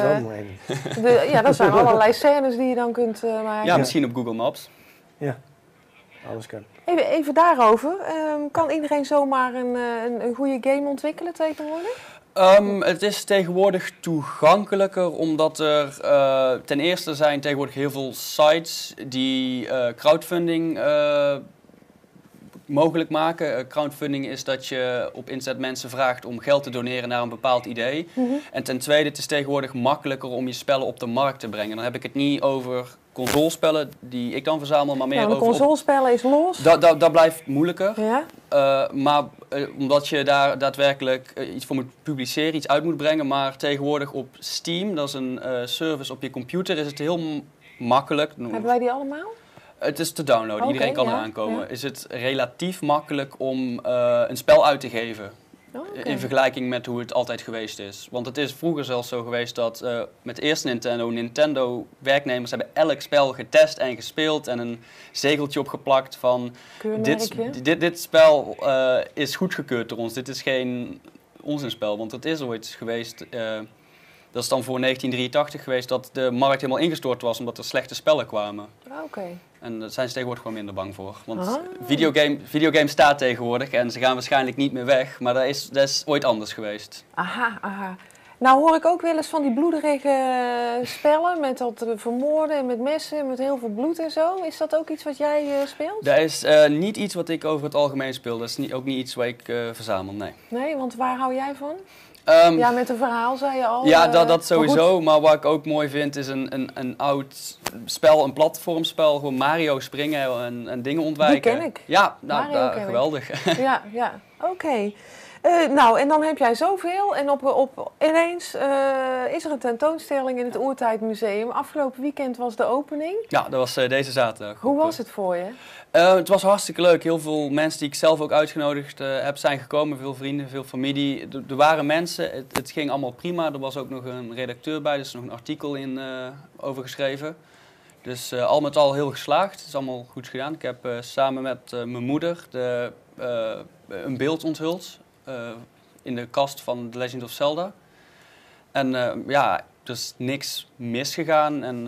Er zijn allerlei scènes die je dan kunt maken. Ja, misschien op Google Maps. Ja, alles kan. Even daarover. Kan iedereen zomaar een goede game ontwikkelen tegenwoordig? Het is tegenwoordig toegankelijker omdat er ten eerste zijn tegenwoordig heel veel sites die crowdfunding mogelijk maken. Crowdfunding is dat je op internet mensen vraagt om geld te doneren naar een bepaald idee. Mm-hmm. En ten tweede, het is tegenwoordig makkelijker om je spellen op de markt te brengen. Dan heb ik het niet over consolespellen die ik dan verzamel, maar meer over... consolespellen is los. Dat blijft moeilijker. Ja? Maar omdat je daar daadwerkelijk iets voor moet publiceren, iets uit moet brengen. Maar tegenwoordig op Steam, dat is een service op je computer, is het heel makkelijk. Hebben wij die allemaal? Het is te downloaden, iedereen kan eraan komen. Ja. Is het relatief makkelijk om een spel uit te geven. In vergelijking met hoe het altijd geweest is. Want het is vroeger zelfs zo geweest dat met de eerste Nintendo-werknemers hebben elk spel getest en gespeeld en een zegeltje opgeplakt van dit spel is goedgekeurd door ons. Dit is geen onzinspel, want het is ooit geweest. Dat is dan voor 1983 geweest dat de markt helemaal ingestort was omdat er slechte spellen kwamen. En daar zijn ze tegenwoordig gewoon minder bang voor. Want videogame staat tegenwoordig en ze gaan waarschijnlijk niet meer weg. Maar dat is ooit anders geweest. Aha. Nou hoor ik ook wel eens van die bloederige spellen met dat vermoorden en met messen, met heel veel bloed en zo. Is dat ook iets wat jij speelt? Dat is niet iets wat ik over het algemeen speel. Dat is ook niet iets waar ik verzamel, nee. Nee, want waar hou jij van? Ja, met een verhaal zei je al. Ja, dat sowieso. Maar wat ik ook mooi vind is een oud spel, een platformspel. Gewoon Mario springen en dingen ontwijken. Die ken ik. Ja, geweldig. Ja. Oké. Nou, en dan heb jij zoveel. En ineens is er een tentoonstelling in het Oertijdmuseum. Afgelopen weekend was de opening. Ja, dat was deze zaterdag. Hoe was het voor je? Het was hartstikke leuk. Heel veel mensen die ik zelf ook uitgenodigd heb zijn gekomen. Veel vrienden, veel familie. Er waren mensen. Het ging allemaal prima. Er was ook nog een redacteur bij. Dus nog een artikel over geschreven. Dus al met al heel geslaagd. Het is allemaal goed gedaan. Ik heb samen met mijn moeder een beeld onthuld. In de kast van The Legend of Zelda. En er is niks misgegaan. En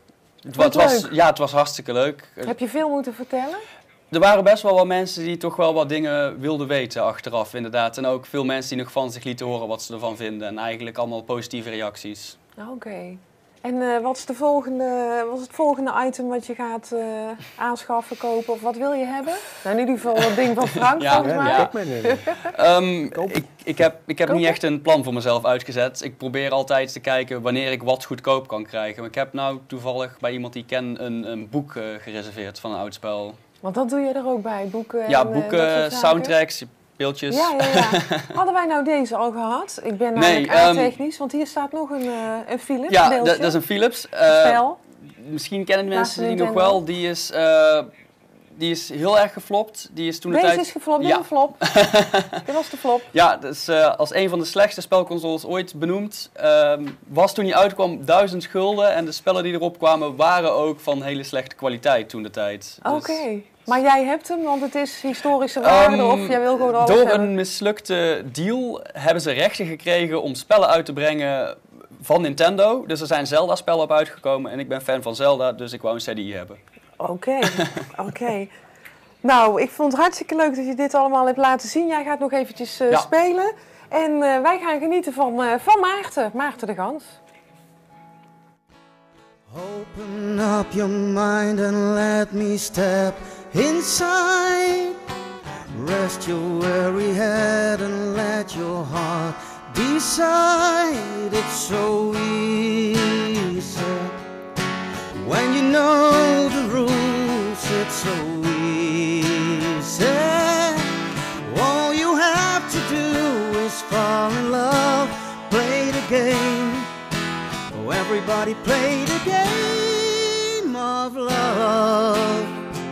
het was hartstikke leuk. Heb je veel moeten vertellen? Er waren best wel wat mensen die toch wel wat dingen wilden weten achteraf, inderdaad. En ook veel mensen die nog van zich lieten horen wat ze ervan vinden. En eigenlijk allemaal positieve reacties. Oké. En wat is het volgende item wat je gaat aanschaffen, kopen of wat wil je hebben? Nou, in ieder geval dat ding van Frank, volgens mij. Ik heb niet echt een plan voor mezelf uitgezet. Ik probeer altijd te kijken wanneer ik wat goedkoop kan krijgen. Maar ik heb nou toevallig bij iemand die ik ken een boek gereserveerd van een oud spel. Want dat doe je er ook bij, boeken? Ja, boeken, soundtracks, beeldjes. Ja. Hadden wij nou deze al gehad? Ik ben namelijk aardtechnisch, want hier staat nog een Philips beeldje. Dat is een Philips. Spel. Misschien kennen mensen die nog wel. Die is heel erg geflopt. Deze is geflopt, ja. Flop. Dit was de flop. Ja, dus als een van de slechtste spelconsoles ooit benoemd. Was toen die uitkwam 1000 gulden. En de spellen die erop kwamen waren ook van hele slechte kwaliteit toen de tijd. Oké. Maar jij hebt hem, want het is historische waarde of jij wil gewoon alles door hebben? Een mislukte deal hebben ze rechten gekregen om spellen uit te brengen van Nintendo. Dus er zijn Zelda-spellen op uitgekomen en ik ben fan van Zelda, dus ik wou een CDI hebben. Oké. Nou, ik vond het hartstikke leuk dat je dit allemaal hebt laten zien. Jij gaat nog eventjes spelen. En wij gaan genieten van Maarten. Maarten de Gans. Open up your mind and let me step inside. Rest your weary head and let your heart decide. It's so easy when you know the rules. It's so easy. All you have to do is fall in love, play the game. Oh, everybody play the game of love.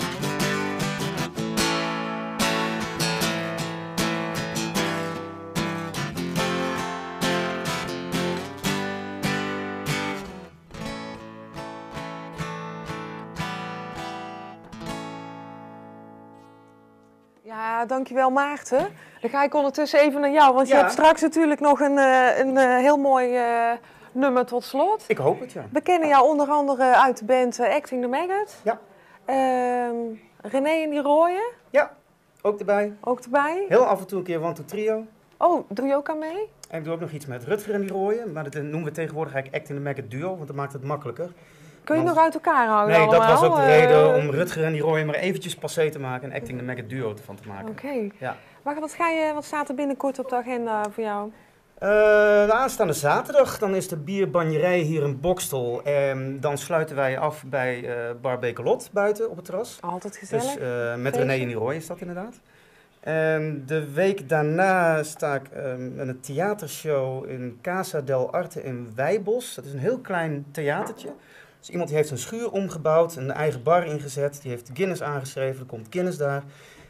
Ja, dankjewel Maarten. Dan ga ik ondertussen even naar jou, want je hebt straks natuurlijk nog een heel mooi nummer tot slot. Ik hoop het, ja. We kennen jou onder andere uit de band Acting the Maggot. Ja. René en die rooien. Ja, ook erbij. Ook erbij. Heel af en toe een keer One Two Trio. Oh, doe je ook aan mee? En ik doe ook nog iets met Rutger en die rooien, maar dat noemen we tegenwoordig eigenlijk Acting the Maggot Duo, want dat maakt het makkelijker. Kun je nog uit elkaar houden Nee, allemaal? dat was ook de reden om Rutger en die rooien maar eventjes passé te maken en Acting the Maggot Duo ervan te maken. Oké. Ja. Maar wat staat er binnenkort op de agenda voor jou? De aanstaande zaterdag, dan is de bierbanjerij hier in Bokstel. Dan sluiten wij af bij Bar Bekelot buiten op het terras. Altijd gezellig. Dus met René en die Roy is dat inderdaad. De week daarna sta ik met een theatershow in Casa del Arte in Wijbos. Dat is een heel klein theatertje. Dus iemand die heeft een schuur omgebouwd, een eigen bar ingezet. Die heeft Guinness aangeschreven, er komt Guinness daar.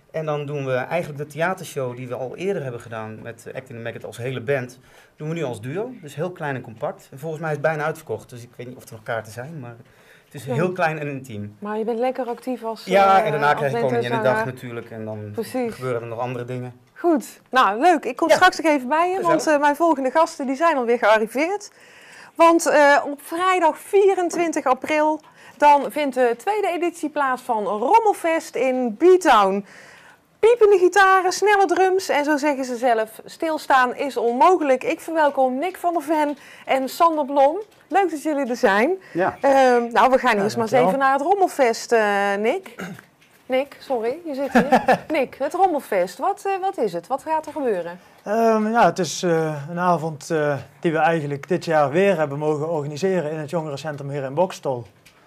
En dan doen we eigenlijk de theatershow die we al eerder hebben gedaan met Acting the Maggot als hele band, doen we nu als duo. Dus heel klein en compact. En volgens mij is het bijna uitverkocht, dus ik weet niet of er nog kaarten zijn, maar het is heel klein en intiem. Maar je bent lekker actief als ja, en daarna krijg je Koningin de lentezanger. Dag natuurlijk en dan Precies. gebeuren er nog andere dingen. Goed, nou leuk. Ik kom straks nog even bij je, want mijn volgende gasten die zijn alweer gearriveerd. Want op vrijdag 24 april dan vindt de tweede editie plaats van Rommelfest in B-Town. Piepende gitaren, snelle drums en zo zeggen ze zelf, stilstaan is onmogelijk. Ik verwelkom Nick van der Ven en Sander Blom. Leuk dat jullie er zijn. Ja. Nou, we gaan eerst maar eens even naar het Rommelfest, Nick. Nick, sorry, je zit hier. Nick, het Rommelfest, wat is het? Wat gaat er gebeuren? Ja, het is een avond die we eigenlijk dit jaar weer hebben mogen organiseren in het jongerencentrum hier in Boxtel.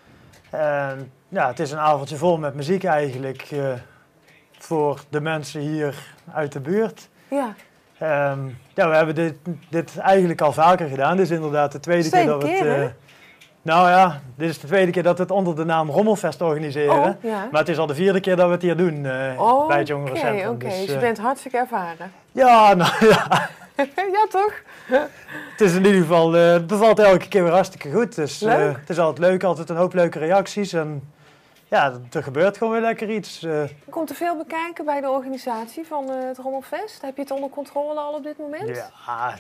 Ja, het is een avondje vol met muziek eigenlijk voor de mensen hier uit de buurt. Ja. Ja, we hebben dit eigenlijk al vaker gedaan. Dit is inderdaad de tweede keer dat we het... nou ja, dit is de tweede keer dat we het onder de naam Rommelfest organiseren. Oh, ja. Maar het is al de vierde keer dat we het hier doen bij het jongerencentrum. Oké, dus je bent hartstikke ervaren. Ja, nou ja. Ja, toch? Het is in ieder geval, het bevalt elke keer weer hartstikke goed. Dus het is altijd leuk, altijd een hoop leuke reacties. En ja, er gebeurt gewoon weer lekker iets. Komt er veel bekijken bij de organisatie van het Rommelfest? Heb je het onder controle al op dit moment? Ja,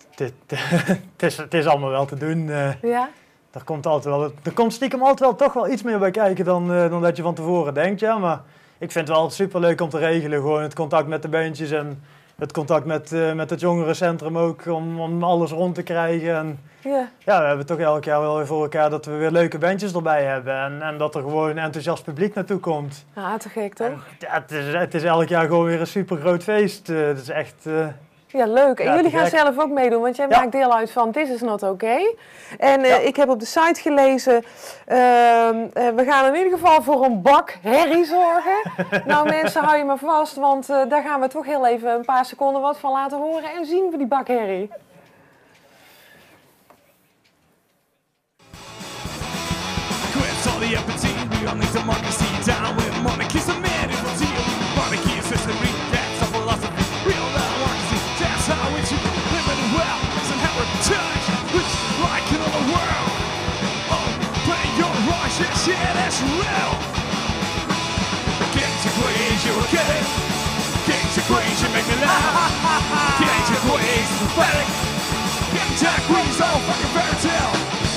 het is allemaal wel te doen. Ja? Er komt stiekem altijd wel toch wel iets meer bij kijken dan dat je van tevoren denkt. Ja, maar ik vind het wel super leuk om te regelen. Gewoon het contact met de bandjes en het contact met het jongerencentrum ook. Om alles rond te krijgen. En ja, we hebben toch elk jaar wel weer voor elkaar dat we weer leuke bandjes erbij hebben. En dat er gewoon een enthousiast publiek naartoe komt. Ah, te gek toch? En, ja, het is elk jaar gewoon weer een super groot feest. Het is echt... ja, leuk. En jullie gaan zelf ook meedoen, want jij maakt deel uit van This Is Not Okay. En ik heb op de site gelezen, we gaan in ieder geval voor een bak herrie zorgen. Nou mensen, hou je maar vast, want daar gaan we toch heel even een paar seconden wat van laten horen en zien we die bak herrie. Yeah, that's real. Kings and queens, you okay? Kings and queens, you make me laugh. Kings and queens, pathetic. Kings and queens, all fucking fairy tale.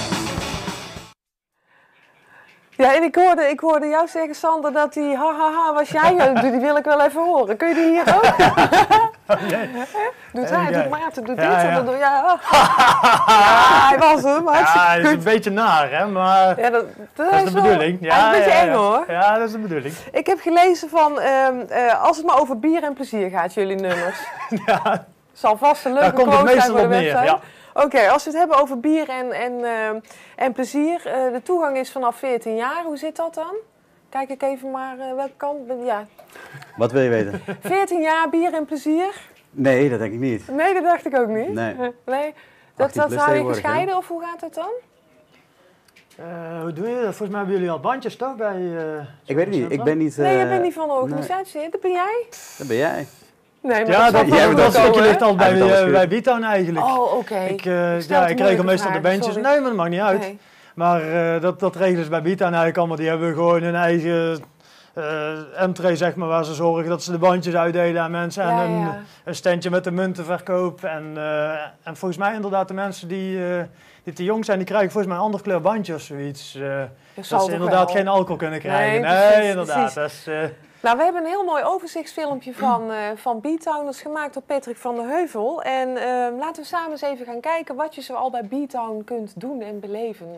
Ja, en ik hoorde jou zeggen, Sander, dat die hahaha was jij. Die wil ik wel even horen. Kun je die hier ook? Nee. Doet hij, doet Maarten, doet dit. Ja. Ja, hij was hem. Ja, hij is een beetje naar, hè, maar ja, dat is de bedoeling. Ja, een beetje eng, hoor. Ja, dat is de bedoeling. Ik heb gelezen van, als het maar over bier en plezier gaat, jullie nummers. Ja. Zal vast een leuke quote zijn voor de website. Ja. Oké, als we het hebben over bier en plezier. De toegang is vanaf 14 jaar. Hoe zit dat dan? Kijk ik even maar welke kant. Ja. Wat wil je weten? 14 jaar, bier en plezier? Nee, dat denk ik niet. Nee, dat dacht ik ook niet. Nee. Dat hou je gescheiden, hè? Of hoe gaat dat dan? Hoe doe je dat? Volgens mij hebben jullie al bandjes toch bij... ik weet het niet. Ik ben niet... nee, je bent niet van de organisatie. Nee. Dat ben jij? Dat ben jij. Nee, maar ja, dat stukje ligt al bij B-Town eigenlijk. Oh, oké. Ik regel meestal de bandjes. Sorry. Nee, maar dat maakt niet uit. Okay. Maar dat regelen ze bij B-Town eigenlijk allemaal. Die hebben gewoon hun eigen entree, zeg maar, waar ze zorgen dat ze de bandjes uitdelen aan mensen. En een standje met de muntenverkoop. En volgens mij inderdaad de mensen die te jong zijn, die krijgen volgens mij een ander kleur bandje of zoiets. Dat ze inderdaad geen alcohol kunnen krijgen. Nee, inderdaad. Dat is, nou, we hebben een heel mooi overzichtsfilmpje van B-Town. Dat is gemaakt door Patrick van der Heuvel. En laten we samen eens even gaan kijken wat je zo al bij B-Town kunt doen en beleven.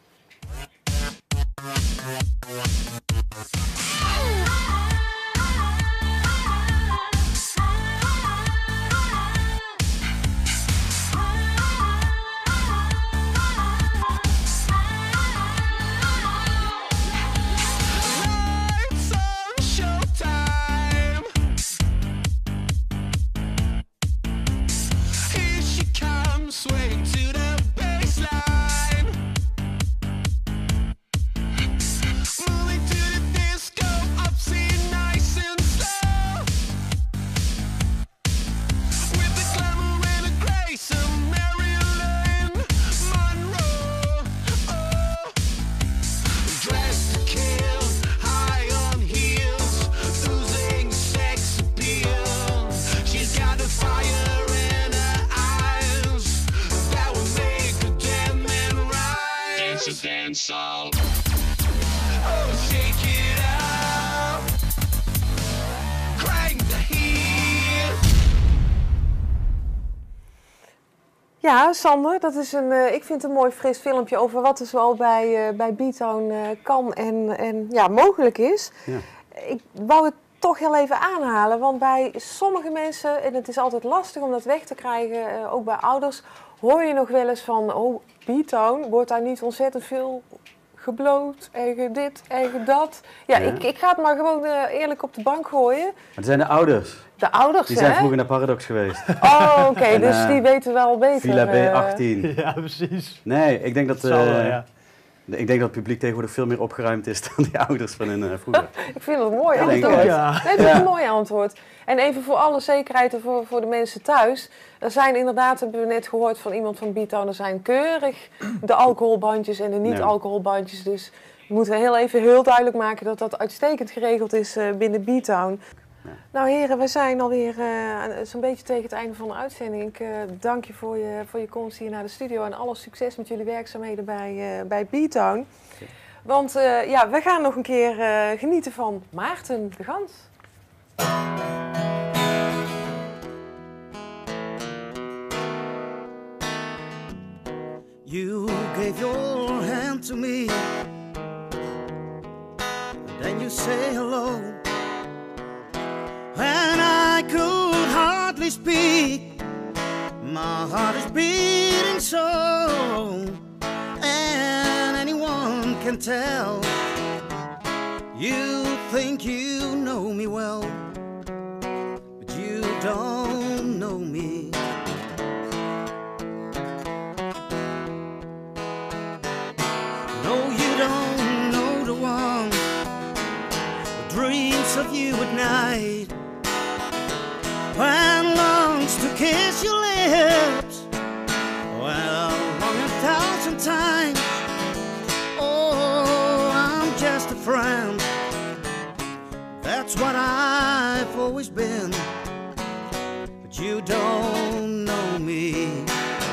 Swing to the baseline, moving to the disco. dancehall. Oh, shake it out. Crank the heat. Ja, Sander, dat is ik vind het een mooi fris filmpje over wat er zoal bij B-Town kan en ja, mogelijk is. Ja. Ik wou het toch heel even aanhalen, want bij sommige mensen, en het is altijd lastig om dat weg te krijgen, ook bij ouders, hoor je nog wel eens van, oh, B-Town, wordt daar niet ontzettend veel gebloot en dit en dat. Ja, Ja. Ik ga het maar gewoon eerlijk op de bank gooien. Maar het zijn de ouders. De ouders, Die zijn hè? vroeger naar Paradox geweest. Oh, oké, En, dus die weten wel beter. Villa B18. Ja, precies. Nee, ik denk dat... Zal wel, ja. Ik denk dat het publiek tegenwoordig veel meer opgeruimd is dan die ouders van hun vroeger. Ik vind het een mooi Ja, denk ik antwoord. ook, ja. Nee, dat is een mooi antwoord. En even voor alle zekerheid en voor de mensen thuis. Er zijn inderdaad, hebben we net gehoord van iemand van B-Town, er zijn keurig de alcoholbandjes en de niet-alcoholbandjes. Dus we moeten heel duidelijk maken dat dat uitstekend geregeld is binnen B-Town. Ja. Nou heren, we zijn alweer zo'n beetje tegen het einde van de uitzending. Ik dank je voor je komst hier naar de studio en alle succes met jullie werkzaamheden bij B-Town. Want ja, we gaan nog een keer genieten van Maarten de Gans. You gave your hand to me, then you say hello, and I could hardly speak. My heart is beating so, and anyone can tell. You think you know me well, but you don't know me. No, you don't know the one who dreams of you at night, when longs to kiss your lips, well, long 1,000 times. Oh, I'm just a friend, that's what I've always been, but you don't know me.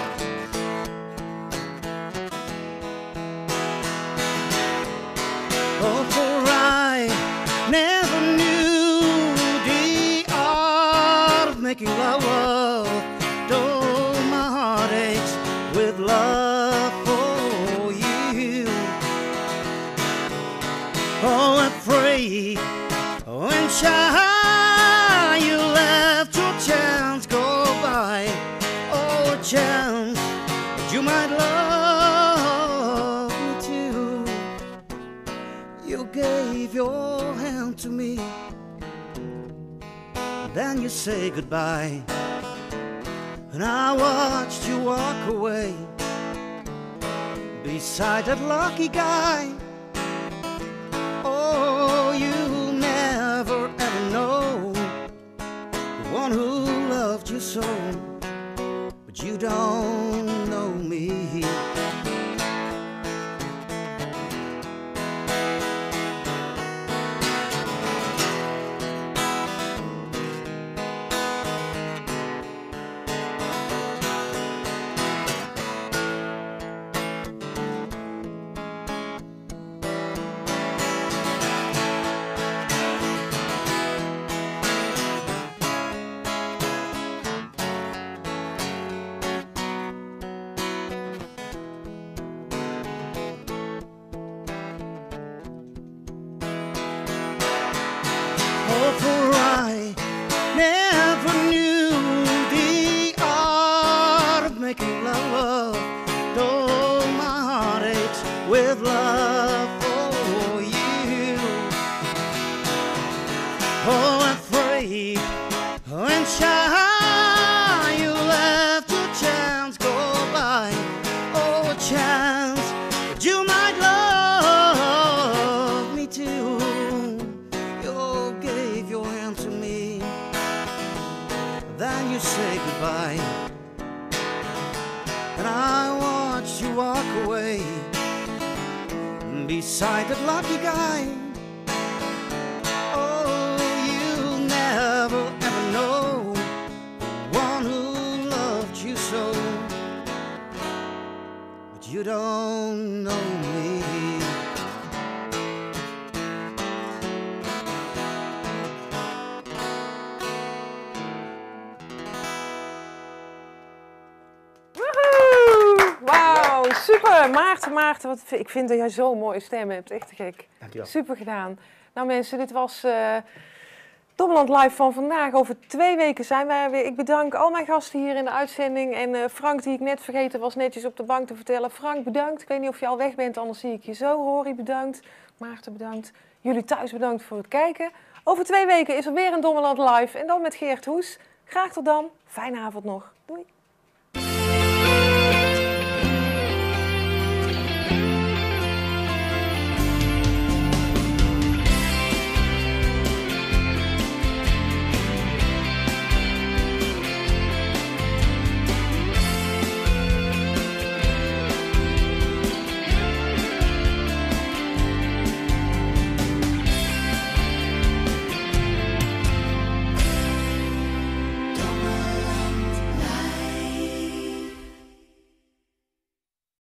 Oh, for I never knew the art of making love, though my heart aches with love for you. Oh, afraid when shy you left your chance go by. Oh, a chance that you might love me too. You gave your hand to me, then you say goodbye, and I watched you walk away beside that lucky guy. Oh, you never ever know the one who loved you so, but you don't know me. Oh, for I never knew the art of making love, though my heart aches with love for you. Oh, afraid when shy you left your chance go by. Oh, a chance that you might love me too. You gave your hand to me, then you say goodbye, and I watched you walk away beside that lucky guy. Oh, you never ever know the one who loved you so, but you don't know me. Jongen, Maarten, ik vind dat jij zo'n mooie stem hebt. Echt te gek. Dankjewel. Super gedaan. Nou mensen, dit was Dommeland Live van vandaag. Over 2 weken zijn wij er weer. Ik bedank al mijn gasten hier in de uitzending. En Frank, die ik net vergeten was netjes op de bank te vertellen. Frank, bedankt. Ik weet niet of je al weg bent, anders zie ik je zo. Rory, bedankt. Maarten, bedankt. Jullie thuis bedankt voor het kijken. Over 2 weken is er weer een Dommeland Live. En dan met Geert Hoes. Graag tot dan. Fijne avond nog.